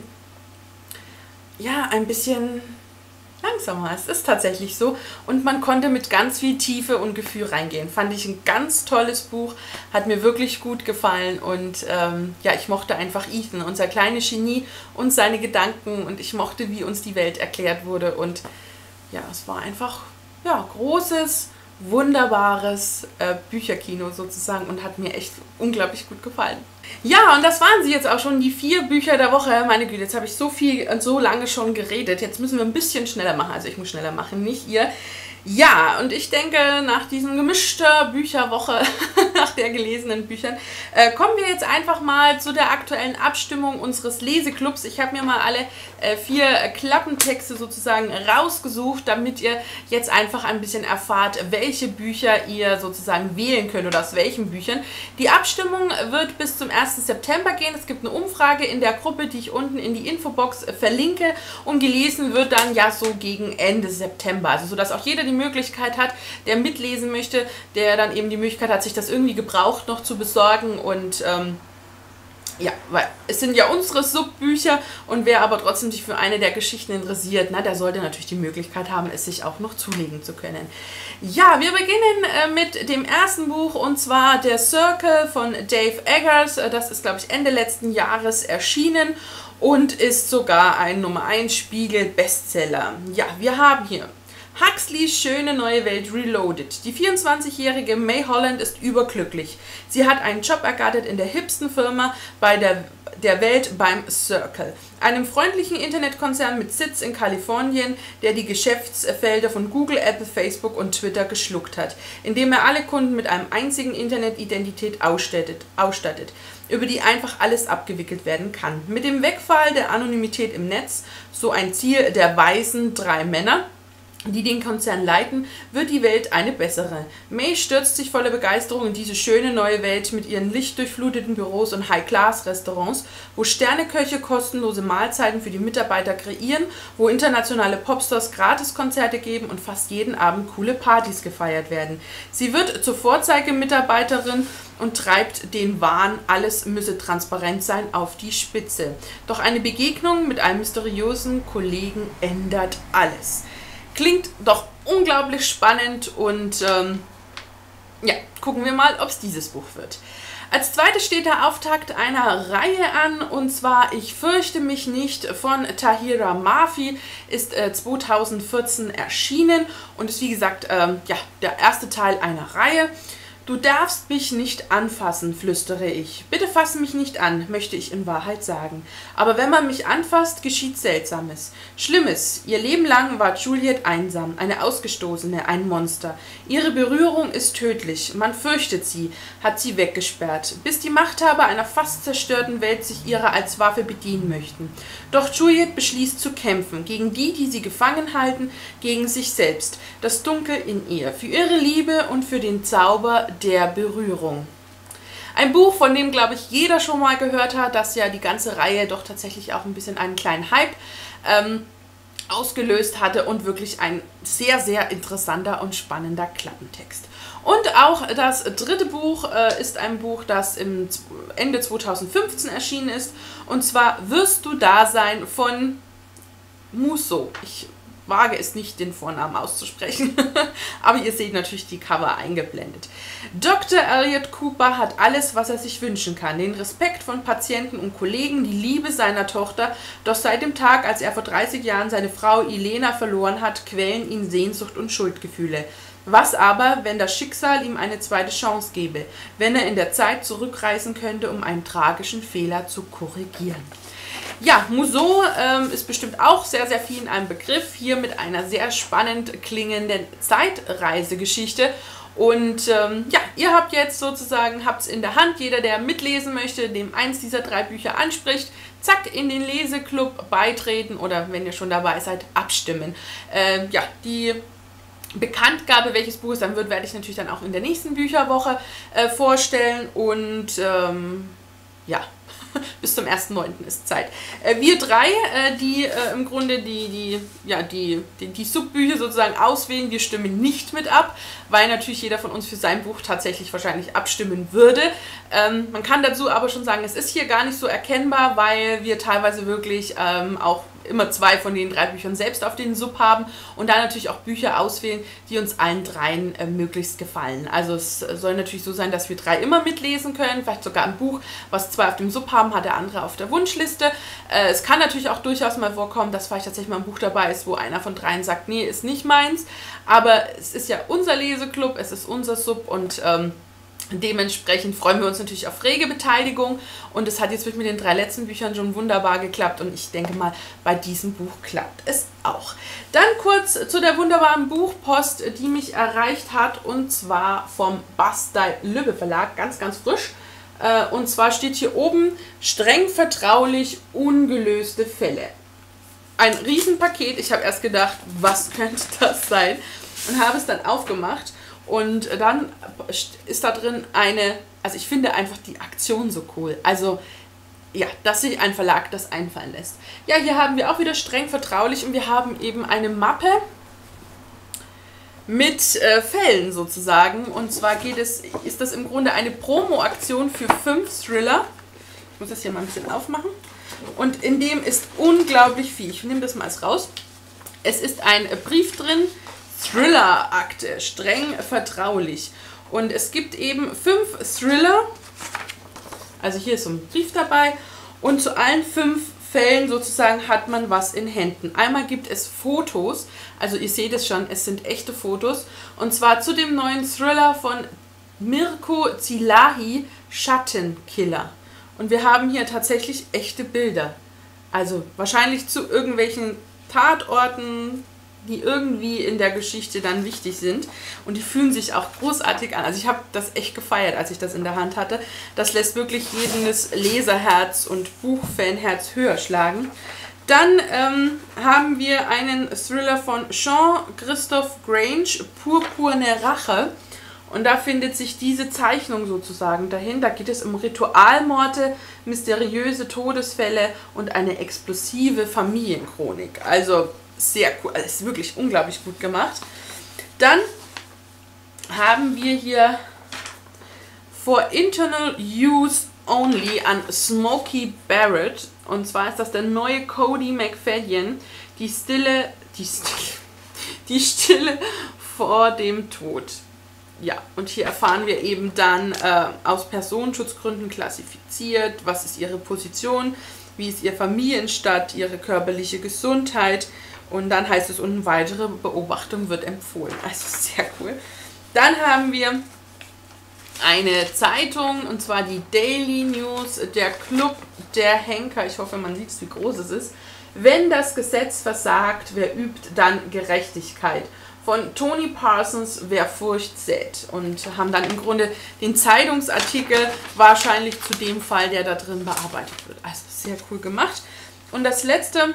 langsamer, es ist tatsächlich so und man konnte mit ganz viel Tiefe und Gefühl reingehen. Fand ich ein ganz tolles Buch, hat mir wirklich gut gefallen und ja, ich mochte einfach Ethan, unser kleines Genie und seine Gedanken und ich mochte, wie uns die Welt erklärt wurde und ja, es war einfach großes, wunderbares Bücherkino sozusagen und hat mir echt unglaublich gut gefallen. Ja, und das waren sie jetzt auch schon, die 4 Bücher der Woche. Meine Güte, jetzt habe ich so viel und so lange schon geredet. Jetzt müssen wir ein bisschen schneller machen. Also ich muss schneller machen, nicht ihr. Ja, und ich denke, nach diesem gemischter Bücherwoche, nach der gelesenen Büchern, kommen wir jetzt einfach mal zu der aktuellen Abstimmung unseres Leseclubs. Ich habe mir mal alle 4 Klappentexte sozusagen rausgesucht, damit ihr jetzt einfach ein bisschen erfahrt, welche Bücher ihr sozusagen wählen könnt oder aus welchen Büchern. Die Abstimmung wird bis zum 1. September gehen. Es gibt eine Umfrage in der Gruppe, die ich unten in die Infobox verlinke und gelesen wird dann ja so gegen Ende September. Also so, dass auch jeder die Möglichkeit hat, der mitlesen möchte, der dann eben die Möglichkeit hat, sich das irgendwie gebraucht noch zu besorgen und ja, weil es sind ja unsere Subbücher und wer aber trotzdem sich für eine der Geschichten interessiert, der sollte natürlich die Möglichkeit haben, es sich auch noch zulegen zu können. Ja, wir beginnen mit dem ersten Buch und zwar Der Circle von Dave Eggers. Das ist, glaube ich, Ende letzten Jahres erschienen und ist sogar ein Nummer 1 Spiegel Bestseller. Ja, wir haben hier Huxleys schöne neue Welt Reloaded. Die 24-jährige May Holland ist überglücklich. Sie hat einen Job ergattert in der hipsten Firma bei der Welt beim Circle, einem freundlichen Internetkonzern mit Sitz in Kalifornien, der die Geschäftsfelder von Google, Apple, Facebook und Twitter geschluckt hat, indem er alle Kunden mit einem einzigen Internetidentität ausstattet, über die einfach alles abgewickelt werden kann. Mit dem Wegfall der Anonymität im Netz, so ein Ziel der weisen 3 Männer, die den Konzern leiten, wird die Welt eine bessere. May stürzt sich voller Begeisterung in diese schöne neue Welt mit ihren lichtdurchfluteten Büros und High-Class-Restaurants, wo Sterneköche kostenlose Mahlzeiten für die Mitarbeiter kreieren, wo internationale Popstars Gratiskonzerte geben und fast jeden Abend coole Partys gefeiert werden. Sie wird zur Vorzeigemitarbeiterin und treibt den Wahn, alles müsse transparent sein, auf die Spitze. Doch eine Begegnung mit einem mysteriösen Kollegen ändert alles. Klingt doch unglaublich spannend und ja, gucken wir mal, ob es dieses Buch wird. Als zweites steht der Auftakt einer Reihe an, und zwar Ich fürchte mich nicht von Tahira Mafi, ist 2014 erschienen und ist wie gesagt ja, der erste Teil einer Reihe. Du darfst mich nicht anfassen, flüstere ich. Bitte fasse mich nicht an, möchte ich in Wahrheit sagen. Aber wenn man mich anfasst, geschieht Seltsames. Schlimmes. Ihr Leben lang war Juliet einsam, eine Ausgestoßene, ein Monster. Ihre Berührung ist tödlich. Man fürchtet sie, hat sie weggesperrt, bis die Machthaber einer fast zerstörten Welt sich ihrer als Waffe bedienen möchten. Doch Juliet beschließt zu kämpfen, gegen die, die sie gefangen halten, gegen sich selbst, das Dunkel in ihr, für ihre Liebe und für den Zauber der Berührung. Ein Buch, von dem, glaube ich, jeder schon mal gehört hat, das ja die ganze Reihe doch tatsächlich auch ein bisschen einen kleinen Hype ausgelöst hatte und wirklich ein sehr, sehr interessanter und spannender Klappentext. Und auch das dritte Buch ist ein Buch, das im Ende 2015 erschienen ist, und zwar Wirst du da sein von Musso. Ich wage es nicht, den Vornamen auszusprechen, aber ihr seht natürlich die Cover eingeblendet. Dr. Elliot Cooper hat alles, was er sich wünschen kann. Den Respekt von Patienten und Kollegen, die Liebe seiner Tochter. Doch seit dem Tag, als er vor 30 Jahren seine Frau Elena verloren hat, quälen ihn Sehnsucht und Schuldgefühle. Was aber, wenn das Schicksal ihm eine zweite Chance gäbe? Wenn er in der Zeit zurückreisen könnte, um einen tragischen Fehler zu korrigieren? Ja, Musso ist bestimmt auch sehr, sehr vielen ein Begriff. Hier mit einer sehr spannend klingenden Zeitreisegeschichte. Und ja, ihr habt jetzt sozusagen, habt es in der Hand. Jeder, der mitlesen möchte, dem eins dieser 3 Bücher anspricht, zack, in den Leseklub beitreten oder, wenn ihr schon dabei seid, abstimmen. Ja, die Bekanntgabe, welches Buch es dann wird, werde ich natürlich dann auch in der nächsten Bücherwoche vorstellen. Und ja, bis zum 1.9. ist Zeit. Wir 3, die im Grunde die Subbücher sozusagen auswählen, wir stimmen nicht mit ab, weil natürlich jeder von uns für sein Buch tatsächlich wahrscheinlich abstimmen würde. Man kann dazu aber schon sagen, es ist hier gar nicht so erkennbar, weil wir teilweise wirklich auch immer 2 von den 3 Büchern selbst auf den Sub haben und dann natürlich auch Bücher auswählen, die uns allen 3 möglichst gefallen. Also es soll natürlich so sein, dass wir 3 immer mitlesen können, vielleicht sogar ein Buch, was 2 auf dem Sub haben, hat der andere auf der Wunschliste. Es kann natürlich auch durchaus mal vorkommen, dass vielleicht tatsächlich mal ein Buch dabei ist, wo einer von 3 sagt, nee, ist nicht meins, aber es ist ja unser Leseklub, es ist unser Sub und dementsprechend freuen wir uns natürlich auf rege Beteiligung und es hat jetzt mit den 3 letzten Büchern schon wunderbar geklappt und ich denke mal, bei diesem Buch klappt es auch. Dann kurz zu der wunderbaren Buchpost, die mich erreicht hat, und zwar vom Bastei-Lübbe Verlag, ganz, ganz frisch. Und zwar steht hier oben, streng vertraulich, ungelöste Fälle. Ein Riesenpaket, ich habe erst gedacht, was könnte das sein? Und habe es dann aufgemacht. Und dann ist da drin also ich finde einfach die Aktion so cool. Also ja, dass sich ein Verlag das einfallen lässt. Ja, hier haben wir auch wieder streng vertraulich und wir haben eben eine Mappe mit Fällen sozusagen. Und zwar ist das im Grunde eine Promo-Aktion für 5 Thriller. Ich muss das hier mal ein bisschen aufmachen. Und in dem ist unglaublich viel. Ich nehme das mal raus. Es ist ein Brief drin. Thriller-Akte, streng vertraulich. Und es gibt eben 5 Thriller, also hier ist so ein Brief dabei, und zu allen 5 Fällen sozusagen hat man was in Händen. Einmal gibt es Fotos, also ihr seht es schon, es sind echte Fotos, und zwar zu dem neuen Thriller von Mirko Zilahi, Schattenkiller. Und wir haben hier tatsächlich echte Bilder. Also wahrscheinlich zu irgendwelchen Tatorten, die irgendwie in der Geschichte dann wichtig sind. Und die fühlen sich auch großartig an. Also ich habe das echt gefeiert, als ich das in der Hand hatte. Das lässt wirklich jedes Leserherz und Buchfanherz höher schlagen. Dann haben wir einen Thriller von Jean-Christophe Grange, Purpurne Rache. Und da findet sich diese Zeichnung sozusagen dahin. Da geht es um Ritualmorde, mysteriöse Todesfälle und eine explosive Familienchronik. Also sehr cool, also ist wirklich unglaublich gut gemacht. Dann haben wir hier For Internal Use Only an Smokey Barrett. Und zwar ist das der neue Cody McFadden, die Stille vor dem Tod. Ja, und hier erfahren wir eben dann aus Personenschutzgründen klassifiziert, was ist ihre Position, wie ist ihr Familienstand, ihre körperliche Gesundheit, und dann heißt es unten, weitere Beobachtung wird empfohlen. Also sehr cool. Dann haben wir eine Zeitung, und zwar die Daily News, der Club der Henker. Ich hoffe, man sieht, wie groß es ist. Wenn das Gesetz versagt, wer übt dann Gerechtigkeit? Von Tony Parsons, wer Furcht sät. Und haben dann im Grunde den Zeitungsartikel wahrscheinlich zu dem Fall, der da drin bearbeitet wird. Also sehr cool gemacht. Und das letzte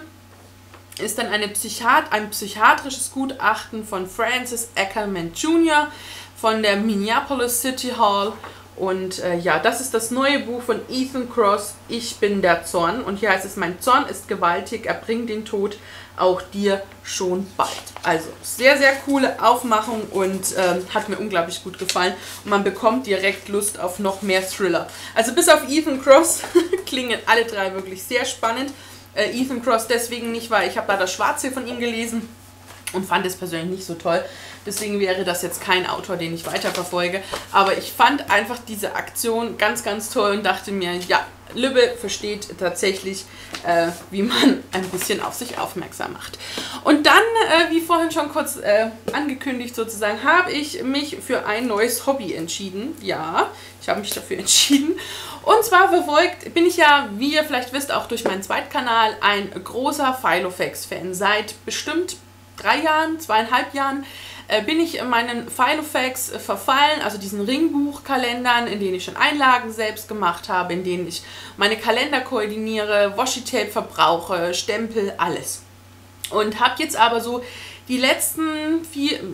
ist dann ein psychiatrisches Gutachten von Francis Ackerman Jr. von der Minneapolis City Hall. Und ja, das ist das neue Buch von Ethan Kross, Ich bin der Zorn. Und hier heißt es, mein Zorn ist gewaltig, er bringt den Tod, auch dir schon bald. Also sehr, sehr coole Aufmachung und hat mir unglaublich gut gefallen. Und man bekommt direkt Lust auf noch mehr Thriller. Also bis auf Ethan Kross klingen alle drei wirklich sehr spannend. Ethan Kross deswegen nicht, weil ich habe da das Schwarze von ihm gelesen und fand es persönlich nicht so toll. Deswegen wäre das jetzt kein Autor, den ich weiterverfolge. Aber ich fand einfach diese Aktion ganz, ganz toll und dachte mir, ja, Lübbe versteht tatsächlich, wie man ein bisschen auf sich aufmerksam macht. Und dann, wie vorhin schon kurz angekündigt sozusagen, habe ich mich für ein neues Hobby entschieden. Ja, ich habe mich dafür entschieden. Und zwar bin ich ja, wie ihr vielleicht wisst, auch durch meinen Zweitkanal ein großer Filofax-Fan. Seit bestimmt 3 Jahren, 2,5 Jahren bin ich in meinen Filofax verfallen, also diesen Ringbuchkalendern, in denen ich schon Einlagen selbst gemacht habe, in denen ich meine Kalender koordiniere, Washi-Tape verbrauche, Stempel, alles. Und habe jetzt aber so die letzten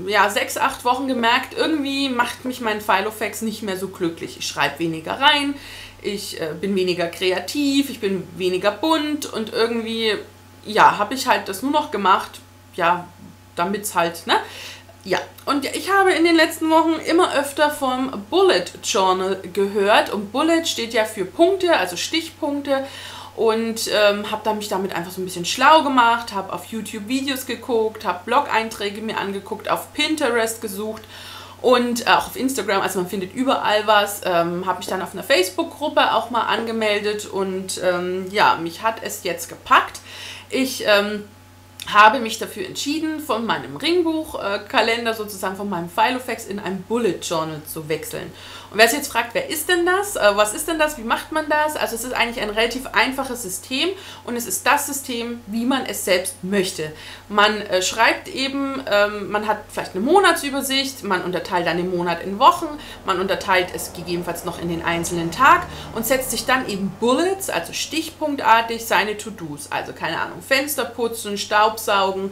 6, 8 Wochen gemerkt, irgendwie macht mich mein Filofax nicht mehr so glücklich. Ich schreibe weniger rein, ich bin weniger kreativ, ich bin weniger bunt und irgendwie, ja, habe ich halt das nur noch gemacht, ja, damit es halt, ne? Ja, und ich habe in den letzten Wochen immer öfter vom Bullet Journal gehört. Und Bullet steht ja für Punkte, also Stichpunkte. Und habe mich damit einfach so ein bisschen schlau gemacht, habe auf YouTube Videos geguckt, habe Blog-Einträge mir angeguckt, auf Pinterest gesucht und auch auf Instagram, also man findet überall was. Habe mich dann auf einer Facebook-Gruppe auch mal angemeldet und ja, mich hat es jetzt gepackt. Ich habe mich dafür entschieden, von meinem Ringbuchkalender sozusagen, von meinem Filofax in ein Bullet Journal zu wechseln. Und wer sich jetzt fragt, wer ist denn das? Was ist denn das? Wie macht man das? Also es ist eigentlich ein relativ einfaches System und es ist das System, wie man es selbst möchte. Man schreibt eben, man hat vielleicht eine Monatsübersicht, man unterteilt dann den Monat in Wochen, man unterteilt es gegebenenfalls noch in den einzelnen Tag und setzt sich dann eben Bullets, also stichpunktartig, seine To-Dos. Also keine Ahnung, Fenster putzen, Staubsaugen,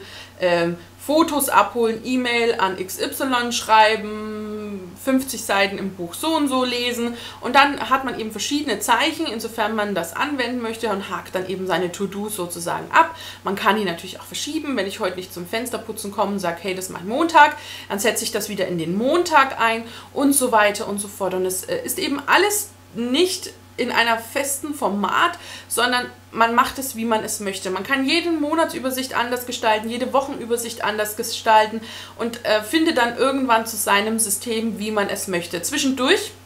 Fotos abholen, E-Mail an XY schreiben, 50 Seiten im Buch so und so lesen und dann hat man eben verschiedene Zeichen, insofern man das anwenden möchte und hakt dann eben seine To-Dos sozusagen ab. Man kann die natürlich auch verschieben, wenn ich heute nicht zum Fensterputzen komme und sage, hey, das ist mein Montag, dann setze ich das wieder in den Montag ein und so weiter und so fort. Und es ist eben alles nicht in einer festen Format, sondern man macht es, wie man es möchte. Man kann jede Monatsübersicht anders gestalten, jede Wochenübersicht anders gestalten und findet dann irgendwann zu seinem System, wie man es möchte. Zwischendurch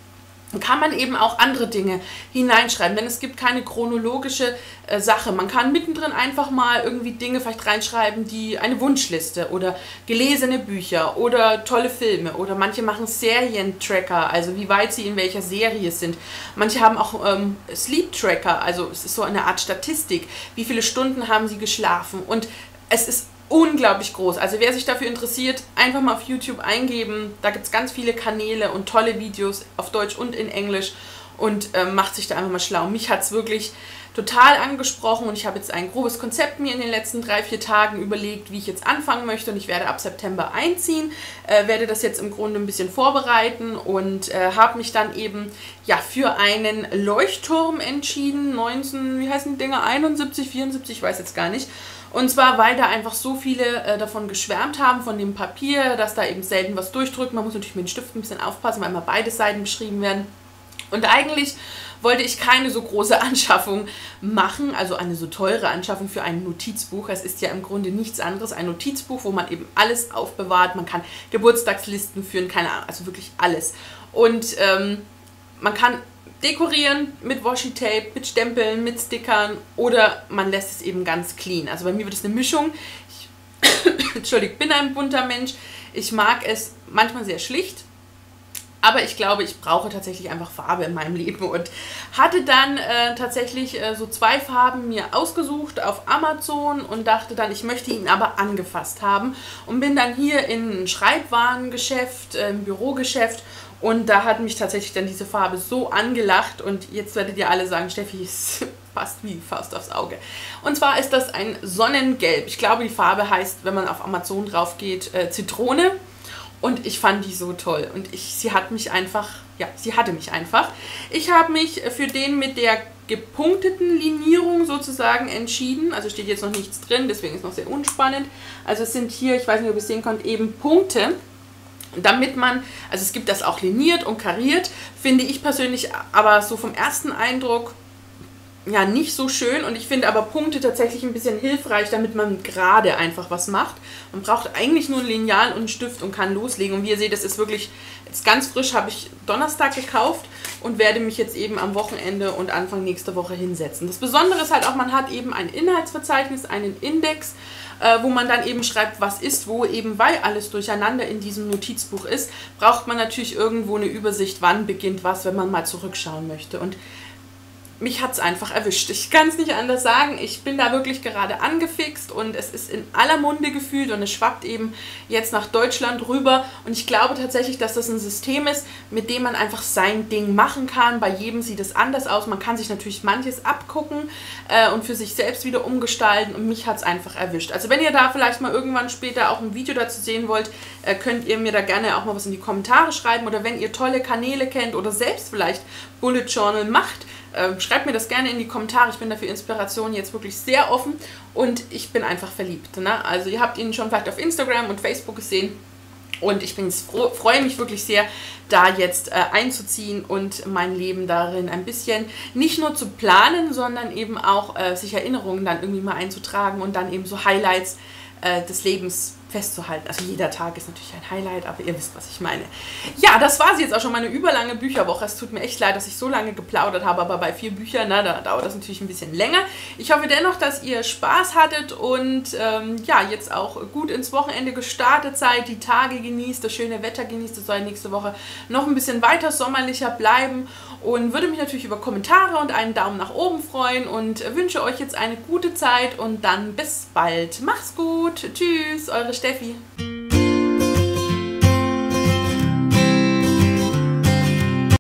kann man eben auch andere Dinge hineinschreiben, denn es gibt keine chronologische Sache. Man kann mittendrin einfach mal irgendwie Dinge vielleicht reinschreiben, die eine Wunschliste oder gelesene Bücher oder tolle Filme, oder manche machen Serientracker, also wie weit sie in welcher Serie sind. Manche haben auch Sleep Tracker, also es ist so eine Art Statistik, wie viele Stunden haben sie geschlafen, und es ist unglaublich groß. Also wer sich dafür interessiert, einfach mal auf YouTube eingeben. Da gibt es ganz viele Kanäle und tolle Videos auf Deutsch und in Englisch, und macht sich da einfach mal schlau. Mich hat es wirklich total angesprochen, und ich habe jetzt ein grobes Konzept mir in den letzten 3-4 Tagen überlegt, wie ich jetzt anfangen möchte, und ich werde ab September einziehen, werde das jetzt im Grunde ein bisschen vorbereiten und habe mich dann eben ja für einen Leuchtturm entschieden, 19, wie heißen die Dinger, 71, 74, ich weiß jetzt gar nicht. Und zwar, weil da einfach so viele davon geschwärmt haben, von dem Papier, dass da eben selten was durchdrückt. Man muss natürlich mit den Stiften ein bisschen aufpassen, weil immer beide Seiten beschrieben werden. Und eigentlich wollte ich keine so große Anschaffung machen, also eine so teure Anschaffung für ein Notizbuch. Es ist ja im Grunde nichts anderes, ein Notizbuch, wo man eben alles aufbewahrt. Man kann Geburtstagslisten führen, keine Ahnung, also wirklich alles. Und man kann dekorieren mit Washi-Tape, mit Stempeln, mit Stickern, oder man lässt es eben ganz clean. Also bei mir wird es eine Mischung. Ich bin ein bunter Mensch. Ich mag es manchmal sehr schlicht, aber ich glaube, ich brauche tatsächlich einfach Farbe in meinem Leben, und hatte dann tatsächlich so 2 Farben mir ausgesucht auf Amazon und dachte dann, ich möchte ihn aber angefasst haben, und bin dann hier in ein Schreibwarengeschäft, ein Bürogeschäft, und da hat mich tatsächlich dann diese Farbe so angelacht, und jetzt werdet ihr alle sagen, Steffi, ist fast wie Faust aufs Auge. Und zwar ist das ein Sonnengelb. Ich glaube, die Farbe heißt, wenn man auf Amazon drauf geht, Zitrone. Und ich fand die so toll, und sie hatte mich einfach. Ich habe mich für den mit der gepunkteten Linierung sozusagen entschieden. Also steht jetzt noch nichts drin, deswegen ist es noch sehr unspannend. Also es sind hier, ich weiß nicht, ob ihr es sehen könnt, eben Punkte. Damit man, also es gibt das auch liniert und kariert, finde ich persönlich aber so vom ersten Eindruck ja nicht so schön, und ich finde aber Punkte tatsächlich ein bisschen hilfreich, damit man gerade einfach was macht. Man braucht eigentlich nur ein Lineal und einen Stift und kann loslegen, und wie ihr seht, das ist wirklich jetzt ganz frisch, habe ich Donnerstag gekauft und werde mich jetzt eben am Wochenende und Anfang nächste Woche hinsetzen. Das Besondere ist halt auch, man hat eben ein Inhaltsverzeichnis, einen Index, wo man dann eben schreibt, was ist wo, eben weil alles durcheinander in diesem Notizbuch ist, braucht man natürlich irgendwo eine Übersicht, wann beginnt was, wenn man mal zurückschauen möchte. Und mich hat es einfach erwischt. Ich kann es nicht anders sagen. Ich bin da wirklich gerade angefixt, und es ist in aller Munde gefühlt, und es schwappt eben jetzt nach Deutschland rüber. Und ich glaube tatsächlich, dass das ein System ist, mit dem man einfach sein Ding machen kann. Bei jedem sieht es anders aus. Man kann sich natürlich manches abgucken und für sich selbst wieder umgestalten, und mich hat es einfach erwischt. Also wenn ihr da vielleicht mal irgendwann später auch ein Video dazu sehen wollt, könnt ihr mir da gerne auch mal was in die Kommentare schreiben, oder wenn ihr tolle Kanäle kennt oder selbst vielleicht Bullet Journal macht, schreibt mir das gerne in die Kommentare. Ich bin dafür Inspiration jetzt wirklich sehr offen, und ich bin einfach verliebt. Ne? Also ihr habt ihn schon vielleicht auf Instagram und Facebook gesehen, und ich freue mich wirklich sehr, da jetzt einzuziehen und mein Leben darin ein bisschen nicht nur zu planen, sondern eben auch sich Erinnerungen dann irgendwie mal einzutragen und dann eben so Highlights des Lebens festzuhalten. Also jeder Tag ist natürlich ein Highlight, aber ihr wisst, was ich meine. Ja, das war sie jetzt auch schon, meine überlange Bücherwoche. Es tut mir echt leid, dass ich so lange geplaudert habe, aber bei 4 Büchern, na, da dauert das natürlich ein bisschen länger. Ich hoffe dennoch, dass ihr Spaß hattet und ja, jetzt auch gut ins Wochenende gestartet seid, die Tage genießt, das schöne Wetter genießt. Es soll nächste Woche noch ein bisschen weiter sommerlicher bleiben, und würde mich natürlich über Kommentare und einen Daumen nach oben freuen, und wünsche euch jetzt eine gute Zeit, und dann bis bald. Macht's gut. Tschüss, eure Steffi.